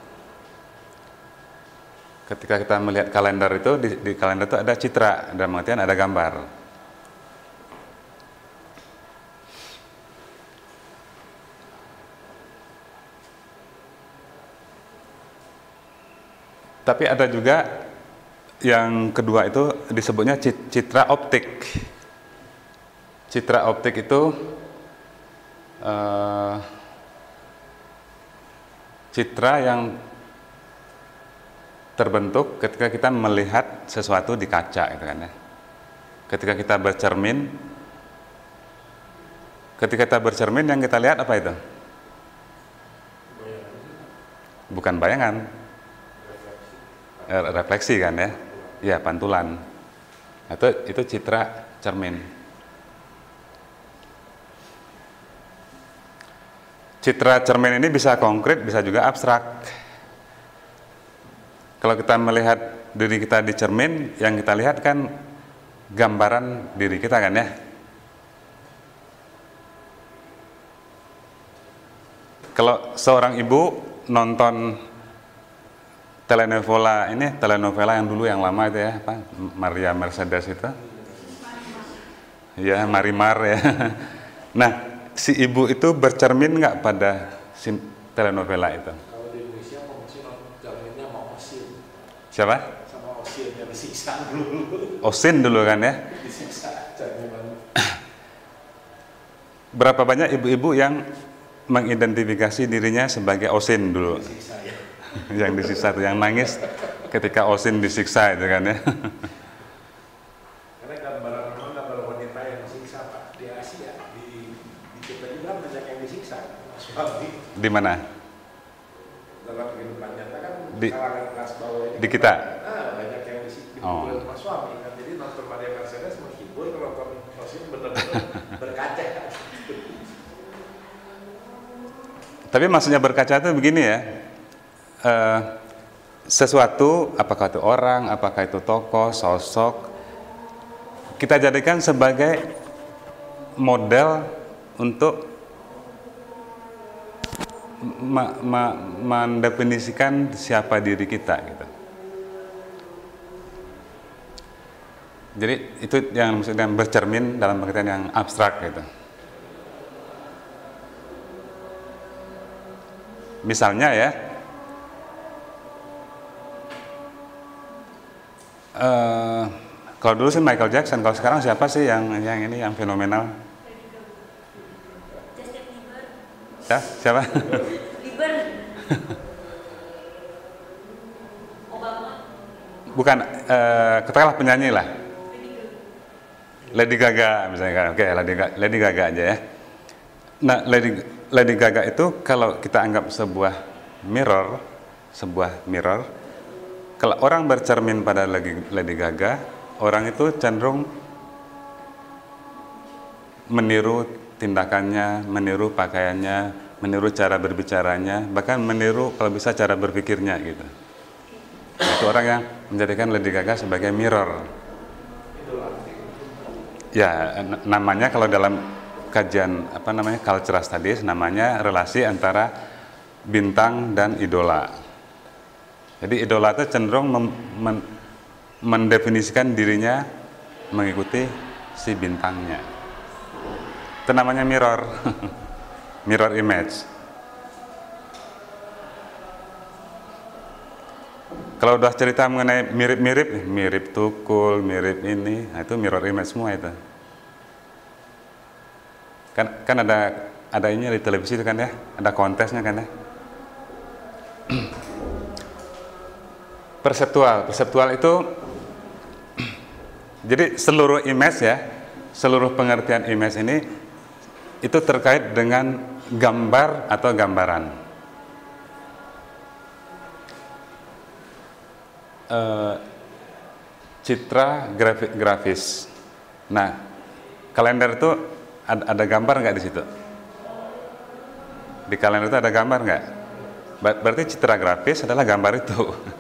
Ketika kita melihat kalender itu, di kalender itu ada citra, dalam artian ada gambar. Tapi ada juga yang kedua itu disebutnya citra optik. Citra optik itu citra yang terbentuk ketika kita melihat sesuatu di kaca gitu kan ya. Ketika kita bercermin yang kita lihat apa itu? Bukan bayangan. Refleksi kan ya. Ya, pantulan. Itu citra cermin. Citra cermin ini bisa konkret, bisa juga abstrak. Kalau kita melihat diri kita di cermin, yang kita lihat kan gambaran diri kita kan ya. Kalau seorang ibu nonton telenovela yang dulu yang lama itu ya, apa? Maria Mercedes itu. Ya, Marimar ya. Nah, si ibu itu bercermin nggak pada telenovela itu? Kalau di Indonesia mau mesin cerminnya mau Osin. Siapa? Sama Osin yang disiksa dulu. Osin dulu kan ya. Disiksa cermin. Berapa banyak ibu-ibu yang mengidentifikasi dirinya sebagai Osin dulu? Disiksa ya. Yang disiksa itu, yang nangis ketika Osin disiksa itu kan ya. Karena gambar wanita yang disiksa Pak di Asia, di kita juga banyak yang disiksa Mas Wahbi. Di mana? Dalam kehidupan nyata kan Di- kalangan kelas bawah ini di kan kita? banyak yang disiksa Oh. Mas Wahbi kan. Jadi nonton Maria Mercedes menghibur, kalau nonton Osin benar-benar berkaca. Tapi maksudnya berkaca itu begini ya, sesuatu, apakah itu orang, apakah itu tokoh, sosok, kita jadikan sebagai model untuk mendefinisikan siapa diri kita gitu. Jadi itu yang maksudnya bercermin dalam pengertian yang abstrak gitu. Misalnya ya, kalau dulu sih Michael Jackson, kalau sekarang siapa sih yang ini yang fenomenal? Justin Bieber. Ya, siapa? Bieber. Obama. Bukan, katakanlah penyanyi lah. Lady Gaga misalnya kan, oke Lady Gaga aja ya. Nah, Lady Gaga itu kalau kita anggap sebuah mirror, kalau orang bercermin pada Lady Gaga, orang itu cenderung meniru tindakannya, meniru pakaiannya, meniru cara berbicaranya, bahkan meniru kalau bisa cara berpikirnya gitu. Nah, itu orang yang menjadikan Lady Gaga sebagai mirror. Ya, namanya kalau dalam kajian cultural studies namanya relasi antara bintang dan idola. Jadi idola itu cenderung mendefinisikan dirinya mengikuti si bintangnya. Itu namanya mirror, mirror image. Kalau udah cerita mengenai mirip tukul, mirip ini, nah itu mirror image semua itu. Kan ada ini di televisi itu kan ya, ada kontesnya kan ya. Perseptual itu jadi seluruh image ya, seluruh pengertian image ini itu terkait dengan gambar atau gambaran. Citra grafis. Nah, kalender itu ada gambar nggak di situ? Di kalender itu ada gambar nggak? Berarti citra grafis adalah gambar itu.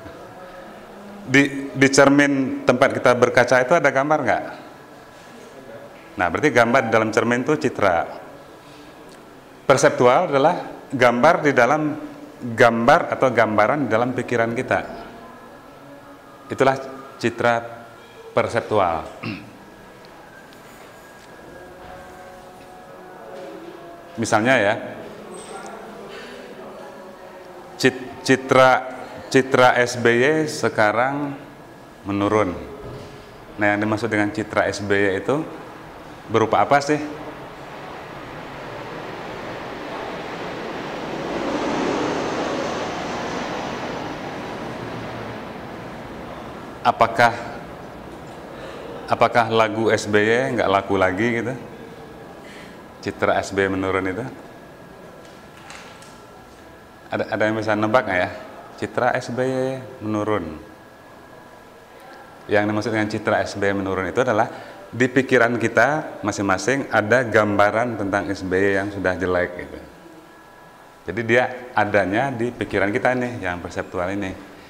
Di cermin tempat kita berkaca itu ada gambar nggak? Nah, berarti gambar di dalam cermin itu citra. Perseptual adalah gambar di dalam gambar atau gambaran di dalam pikiran kita. Itulah citra perseptual. Misalnya ya, citra SBY sekarang menurun. Nah, yang dimaksud dengan citra SBY itu berupa apa sih? Apakah lagu SBY nggak laku lagi gitu? Citra SBY menurun itu? Ada yang bisa nebak nggak ya? Citra SBY menurun. Yang dimaksud dengan citra SBY menurun itu adalah di pikiran kita masing-masing ada gambaran tentang SBY yang sudah jelek gitu. Jadi dia adanya di pikiran kita nih, yang perseptual ini.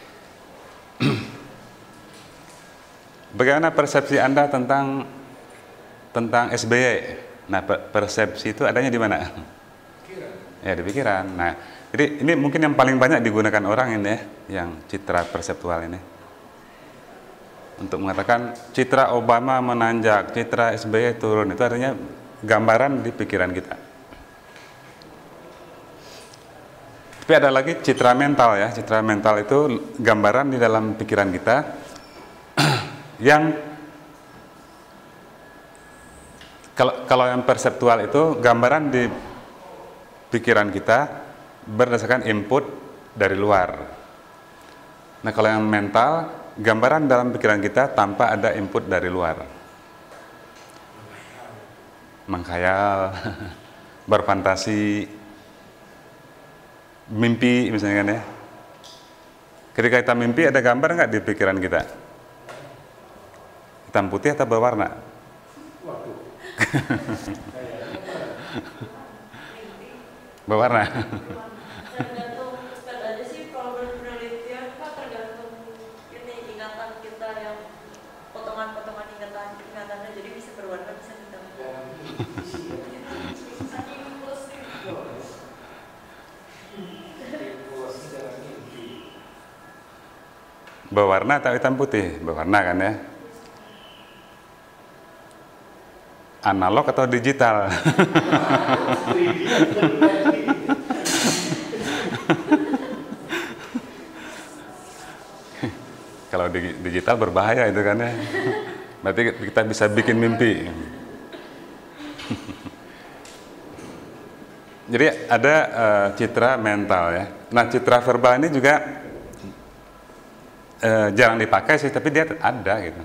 Bagaimana persepsi Anda tentang SBY? Nah, persepsi itu adanya di mana? Ya, di pikiran. Nah, jadi ini mungkin yang paling banyak digunakan orang ini ya, yang citra perseptual ini. Untuk mengatakan citra Obama menanjak, citra SBY turun, itu artinya gambaran di pikiran kita. Tapi ada lagi citra mental ya, citra mental itu gambaran di dalam pikiran kita yang kalau yang perseptual itu gambaran di pikiran kita berdasarkan input dari luar. Nah, kalau yang mental, gambaran dalam pikiran kita tanpa ada input dari luar. Menghayal, berfantasi, mimpi misalnya kan ya. Ketika kita mimpi, ada gambar nggak di pikiran kita? Hitam putih atau berwarna? Berwarna. Tergantung kan aja sih kalau penelitian Pak, tergantung ini ingatan kita yang potongan-potongan ingatannya, jadi bisa berwarna bisa hitam. Saking impulsif. Berwarna atau hitam putih? Berwarna kan ya. Analog atau digital? Kalau digital berbahaya itu kan ya. Berarti kita bisa bikin mimpi. Jadi ada citra mental ya. Nah, citra verbal ini juga jarang dipakai sih, tapi dia ada gitu.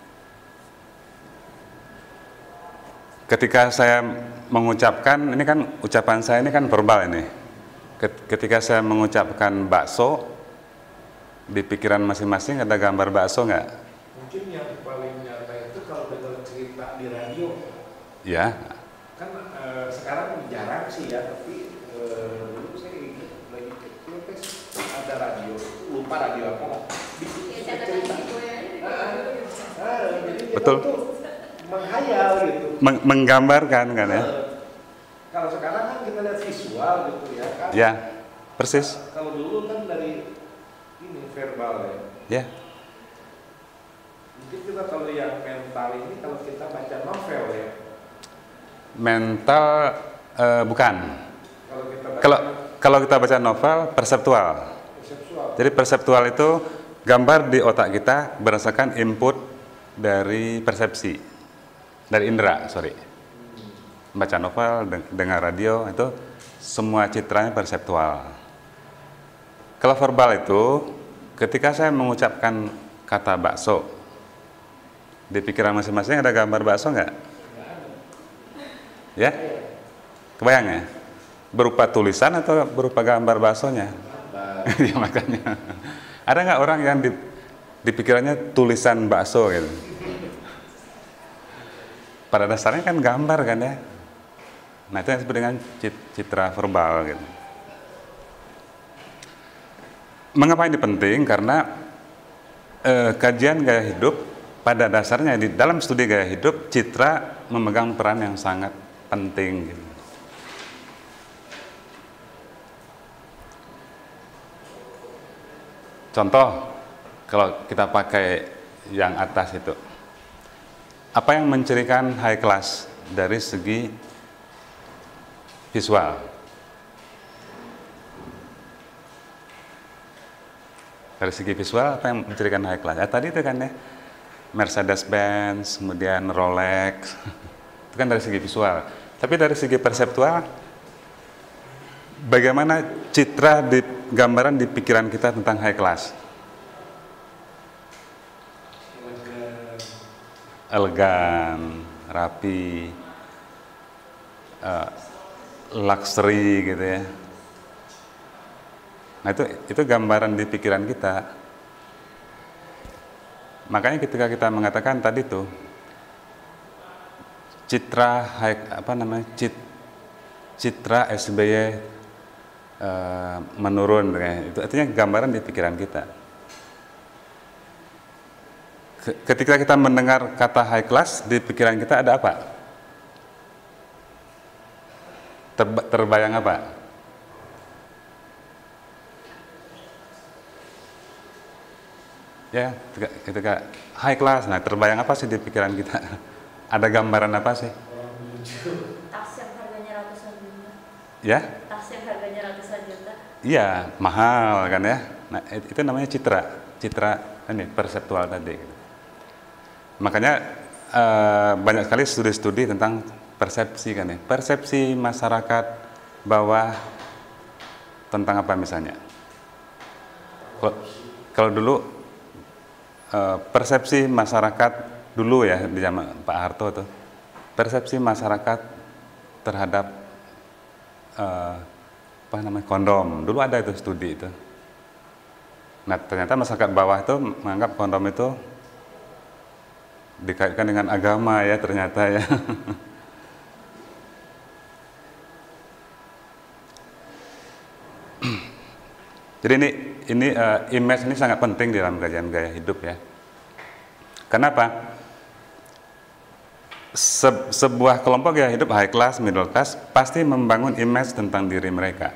Ketika saya mengucapkan, ini kan ucapan saya ini kan verbal ini. Ketika saya mengucapkan bakso, di pikiran masing-masing ada gambar bakso nggak? Mungkin yang paling nyata itu kalau dengar cerita di radio. Ya. Kan sekarang jarang sih ya, tapi dulu saya ingat lagi kecil ada radio, lupa radio apa lah. Cerita. Jadi Betul. Tuh menghayal gitu. Menggambarkan kan ya? Kalau sekarang kan kita lihat visual gitu ya kan. Ya, persis. Kalau dulu kan dari ini verbal ya. Ya. Mungkin juga kalau yang mental ini kalau kita baca novel ya. Mental bukan. Kalau kita baca Kalau kita baca novel perseptual. perseptual. Jadi perseptual itu gambar di otak kita berdasarkan input dari persepsi, dari indera, baca novel, dengar radio, itu semua citranya perseptual. Kalau verbal itu, ketika saya mengucapkan kata bakso, di pikiran masing-masing ada gambar bakso nggak? Ya? Kebayang ya? Berupa tulisan atau berupa gambar baksonya? Ya makanya. Ada nggak orang yang di pikirannya tulisan bakso gitu? Pada dasarnya kan gambar kan ya. Nah itu yang disebut dengan citra verbal gitu. Mengapa ini penting? Karena kajian gaya hidup pada dasarnya di dalam studi gaya hidup, citra memegang peran yang sangat penting gitu. Contoh, kalau kita pakai yang atas itu, apa yang mencirikan high class dari segi visual? Dari segi visual, apa yang mencirikan high class? Ya, tadi itu kan ya, Mercedes-Benz, kemudian Rolex, itu kan dari segi visual. Tapi dari segi perseptual, bagaimana citra di gambaran di pikiran kita tentang high class? Elegan, rapi, luxury gitu ya. Nah itu gambaran di pikiran kita. Makanya ketika kita mengatakan tadi tuh citra citra SBY menurun, itu artinya gambaran di pikiran kita. Ketika kita mendengar kata high class, di pikiran kita ada apa? Terbayang apa? Ya, ketika high class, nah terbayang apa sih di pikiran kita? Ada gambaran apa sih? Tas yang harganya ratusan juta. Ya? Tas yang harganya ratusan juta. Iya, mahal kan ya. Nah, itu namanya citra ini perseptual tadi. Makanya banyak sekali studi-studi tentang persepsi kan ya. Persepsi masyarakat bawah tentang apa misalnya? Kalau dulu persepsi masyarakat dulu ya di zaman Pak Harto tuh, persepsi masyarakat terhadap kondom, dulu ada itu studi itu. Nah ternyata masyarakat bawah itu menganggap kondom itu dikaitkan dengan agama ya ternyata ya. Jadi ini image ini sangat penting di dalam kajian gaya hidup ya. Kenapa? Sebuah kelompok gaya hidup high class, middle class pasti membangun image tentang diri mereka.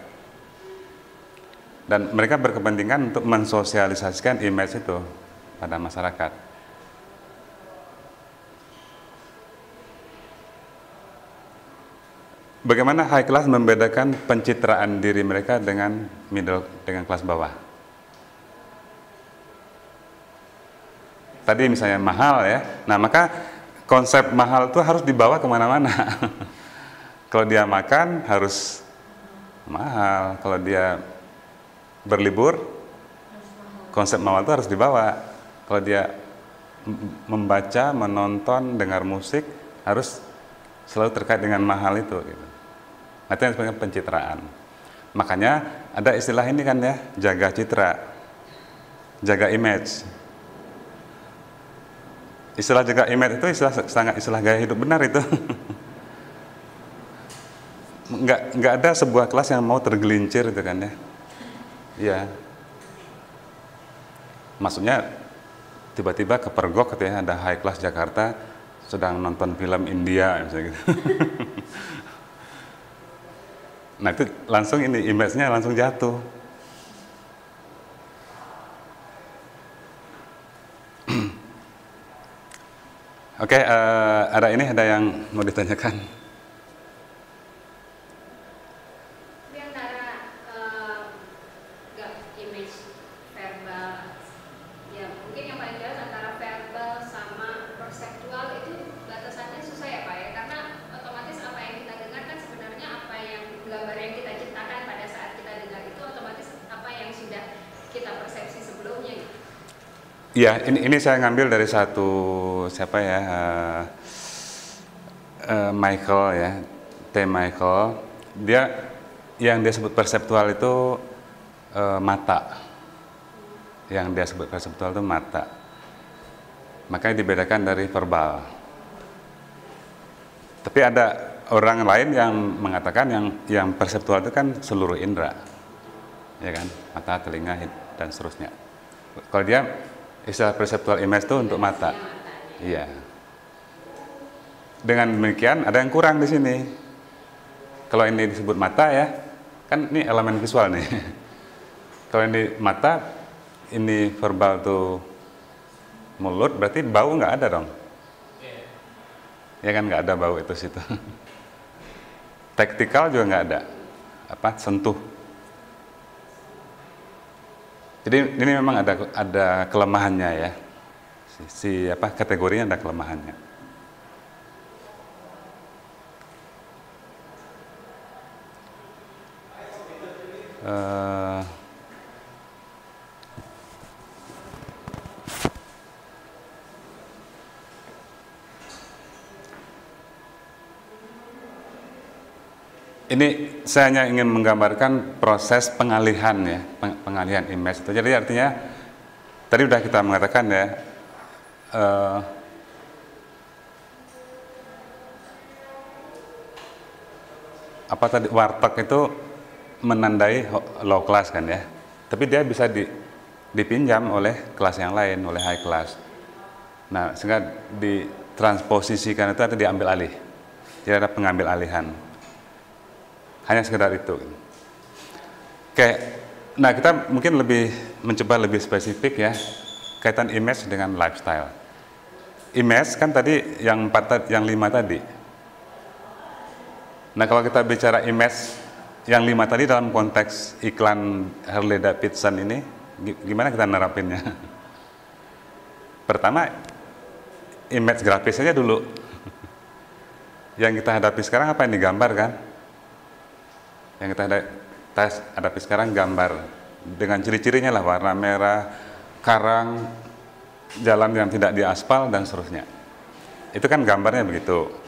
Dan mereka berkepentingan untuk mensosialisasikan image itu pada masyarakat. Bagaimana high class membedakan pencitraan diri mereka dengan kelas bawah? Tadi misalnya mahal ya, nah maka konsep mahal itu harus dibawa kemana-mana. Kalau dia makan harus mahal, kalau dia berlibur, konsep mahal itu harus dibawa. Kalau dia membaca, menonton, dengar musik, harus selalu terkait dengan mahal itu. Gitu. Nah, itu yang disebut pencitraan. Makanya ada istilah ini kan ya, jaga citra, jaga image. Istilah jaga image itu istilah gaya hidup benar itu. Nggak ada sebuah kelas yang mau tergelincir itu kan ya. Iya. Maksudnya tiba-tiba kepergok gitu ya, ada high class Jakarta sedang nonton film India misalnya gitu. Nah itu langsung ini image-nya langsung jatuh. Oke, ada yang mau ditanyakan? Tapi antara image verbal, ya mungkin yang paling jelas antara verbal sama perseptual itu batasannya susah ya Pak ya, karena otomatis apa yang kita dengar kan sebenarnya apa yang gambar yang kita ciptakan pada saat kita dengar itu otomatis apa yang sudah kita persepsi sebelumnya gitu. Iya, ini saya ngambil dari satu siapa ya, Michael ya, Michael. Dia yang dia sebut perseptual itu mata. Yang dia sebut perseptual itu mata. Makanya dibedakan dari verbal. Tapi ada orang lain yang mengatakan yang perseptual itu kan seluruh indera, ya kan, mata, telinga, dan seterusnya. Kalau dia istilah perseptual image itu untuk mata. Iya. Dengan demikian ada yang kurang di sini. Kalau ini disebut mata ya, kan ini elemen visual nih. Kalau ini mata, ini verbal tuh mulut, berarti bau nggak ada dong. Ya kan nggak ada bau itu situ. Taktikal juga nggak ada. Sentuh. Jadi ini memang ada kelemahannya ya, kategorinya ada kelemahannya. Ini saya hanya ingin menggambarkan proses pengalihan ya, pengalihan image itu. Jadi artinya tadi sudah kita mengatakan ya, eh, apa tadi, warteg itu menandai low class kan ya, tapi dia bisa dipinjam oleh kelas yang lain, oleh high class. Nah, sehingga ditransposisikan itu atau diambil alih, jadi ada pengambil alihan, hanya sekedar itu. Oke, nah kita mungkin mencoba lebih spesifik ya, kaitan image dengan lifestyle. Image kan tadi yang 5 tadi. Nah, kalau kita bicara image yang 5 tadi dalam konteks iklan Harley Davidson ini, gimana kita nerapinnya? Pertama, image grafis aja dulu. Yang kita hadapi sekarang apa yang digambar kan? Yang kita hadapi sekarang gambar. Dengan ciri-cirinya lah, warna merah, karang, jalan yang tidak diaspal, dan seterusnya. Itu kan gambarnya begitu.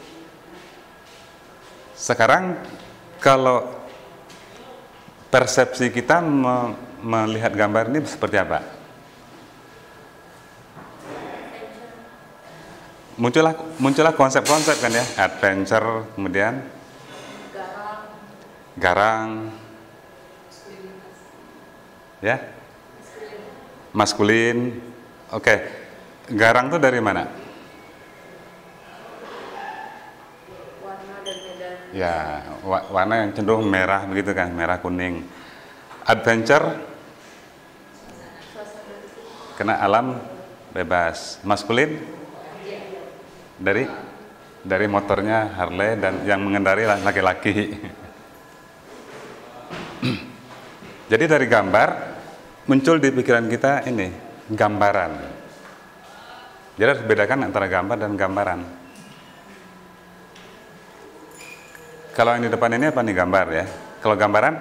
Sekarang kalau persepsi kita melihat gambar ini seperti apa? Muncullah konsep-konsep kan ya, adventure, kemudian garang, ya, maskulin. Oke, garang tuh dari mana? Ya, warna yang cenderung merah begitu kan, merah kuning. Adventure, kena alam bebas. Maskulin, dari motornya Harley dan yang mengendari laki-laki. Jadi dari gambar muncul di pikiran kita ini gambaran. Jadi harus bedakan antara gambar dan gambaran. Kalau yang di depan ini apa nih, gambar ya? Kalau gambaran?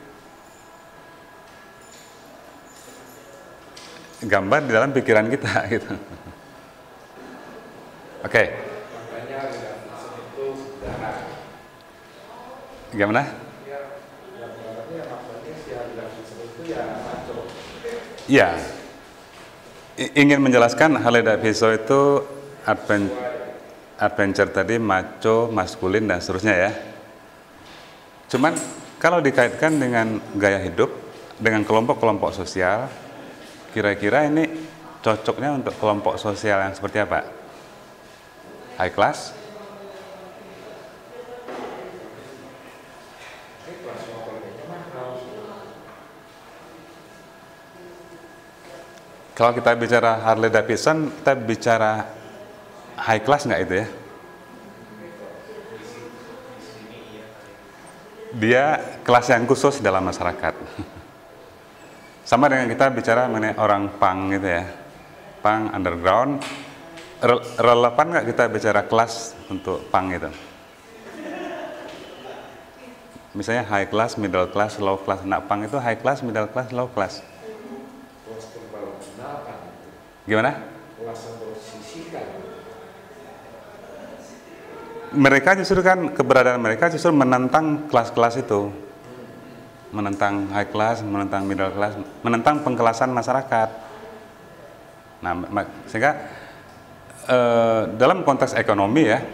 Gambar di dalam pikiran kita gitu. Oke. Makanya Davidson itu garang. Gimana? Ya, gambarannya maknanya si Davidson itu ya maco. Iya. Ingin menjelaskan Harley Davidson itu adventure tadi, maco, maskulin, dan seterusnya ya. Cuman kalau dikaitkan dengan gaya hidup, dengan kelompok-kelompok sosial, kira-kira ini cocoknya untuk kelompok sosial yang seperti apa? High class? Kalau kita bicara Harley Davidson, kita bicara high class nggak itu ya? Dia kelas yang khusus dalam masyarakat. Sama dengan kita bicara mengenai orang punk gitu ya, punk, underground. Relevan nggak kita bicara kelas untuk punk itu? Misalnya high class, middle class, low class. Nah, punk itu high class, middle class, low class. Kelas terbaru kan? Gimana? Kelas yang bersisikan. Mereka justru kan, keberadaan mereka justru menentang kelas-kelas itu, menentang high class, menentang middle class, menentang pengkelasan masyarakat. Nah, sehingga dalam konteks ekonomi ya,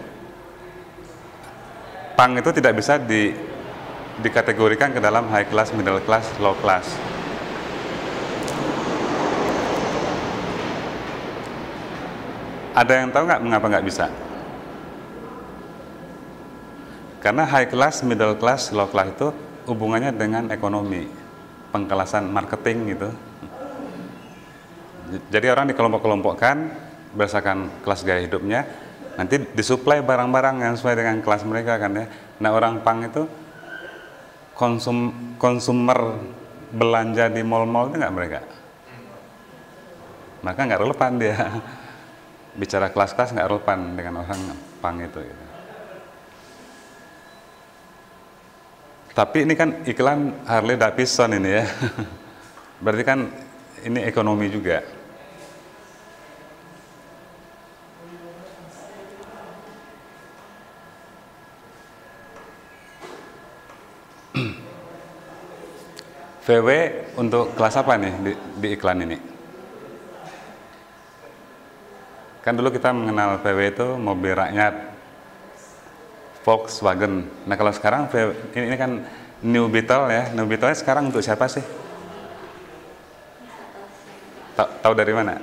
punk itu tidak bisa dikategorikan ke dalam high class, middle class, low class. Ada yang tahu nggak mengapa nggak bisa? Karena high class, middle class, low class itu hubungannya dengan ekonomi, pengkelasan marketing gitu. Jadi orang dikelompok-kelompokkan berdasarkan kelas gaya hidupnya, nanti disuplai barang-barang yang sesuai dengan kelas mereka kan ya. Nah, orang punk itu konsumer belanja di mall-mall itu nggak mereka? Maka nggak relevan dia. Bicara kelas-kelas nggak relevan dengan orang punk itu gitu. Tapi ini kan iklan Harley Davidson ini ya. Berarti kan ini ekonomi juga. VW untuk kelas apa nih di iklan ini? Kan dulu kita mengenal VW itu mobil rakyat, Volkswagen. Nah kalau sekarang ini kan New Beetle ya. New Beetle sekarang untuk siapa sih? Tahu dari mana?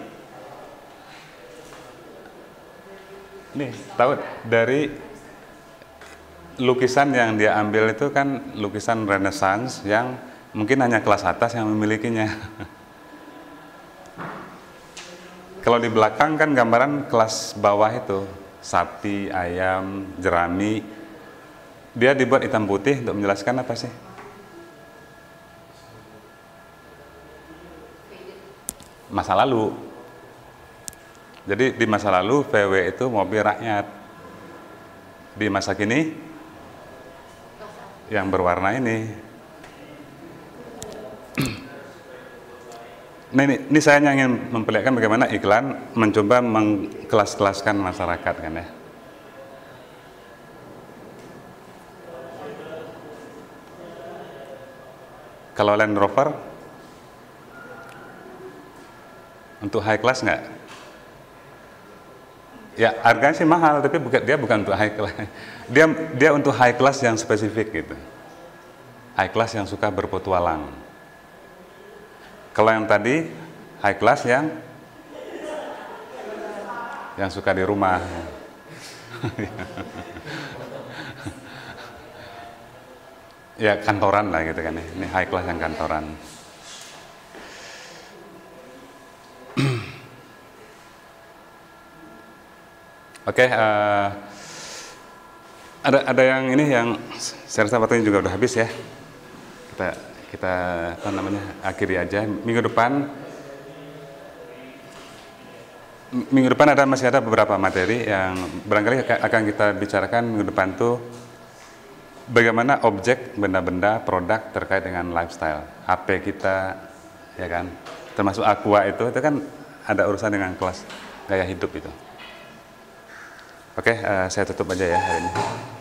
Nih, tahu dari lukisan yang dia ambil itu kan lukisan Renaissance yang mungkin hanya kelas atas yang memilikinya. Kalau di belakang kan gambaran kelas bawah itu, sapi, ayam, jerami. Dia dibuat hitam putih untuk menjelaskan apa sih? Masa lalu. Jadi di masa lalu VW itu mobil rakyat. Di masa kini yang berwarna ini. Nah ini saya ingin memperlihatkan bagaimana iklan mencoba mengkelas-kelaskan masyarakat kan ya. Kalau Land Rover untuk high class nggak? Ya harganya sih mahal, tapi dia bukan untuk high class. Dia untuk high class yang spesifik gitu. High class yang suka berpetualang. Kalau yang tadi high class yang suka di rumah. Ya kantoran lah gitu kan ya. Ini high class yang kantoran. Oke, ada yang ini yang saya rasa waktunya juga udah habis ya. Kita apa namanya akhiri aja. Minggu depan masih ada beberapa materi yang barangkali akan kita bicarakan minggu depan tuh bagaimana objek, benda-benda, produk terkait dengan lifestyle. HP kita, ya kan, termasuk Aqua itu kan ada urusan dengan kelas gaya hidup itu. Oke, saya tutup aja ya hari ini.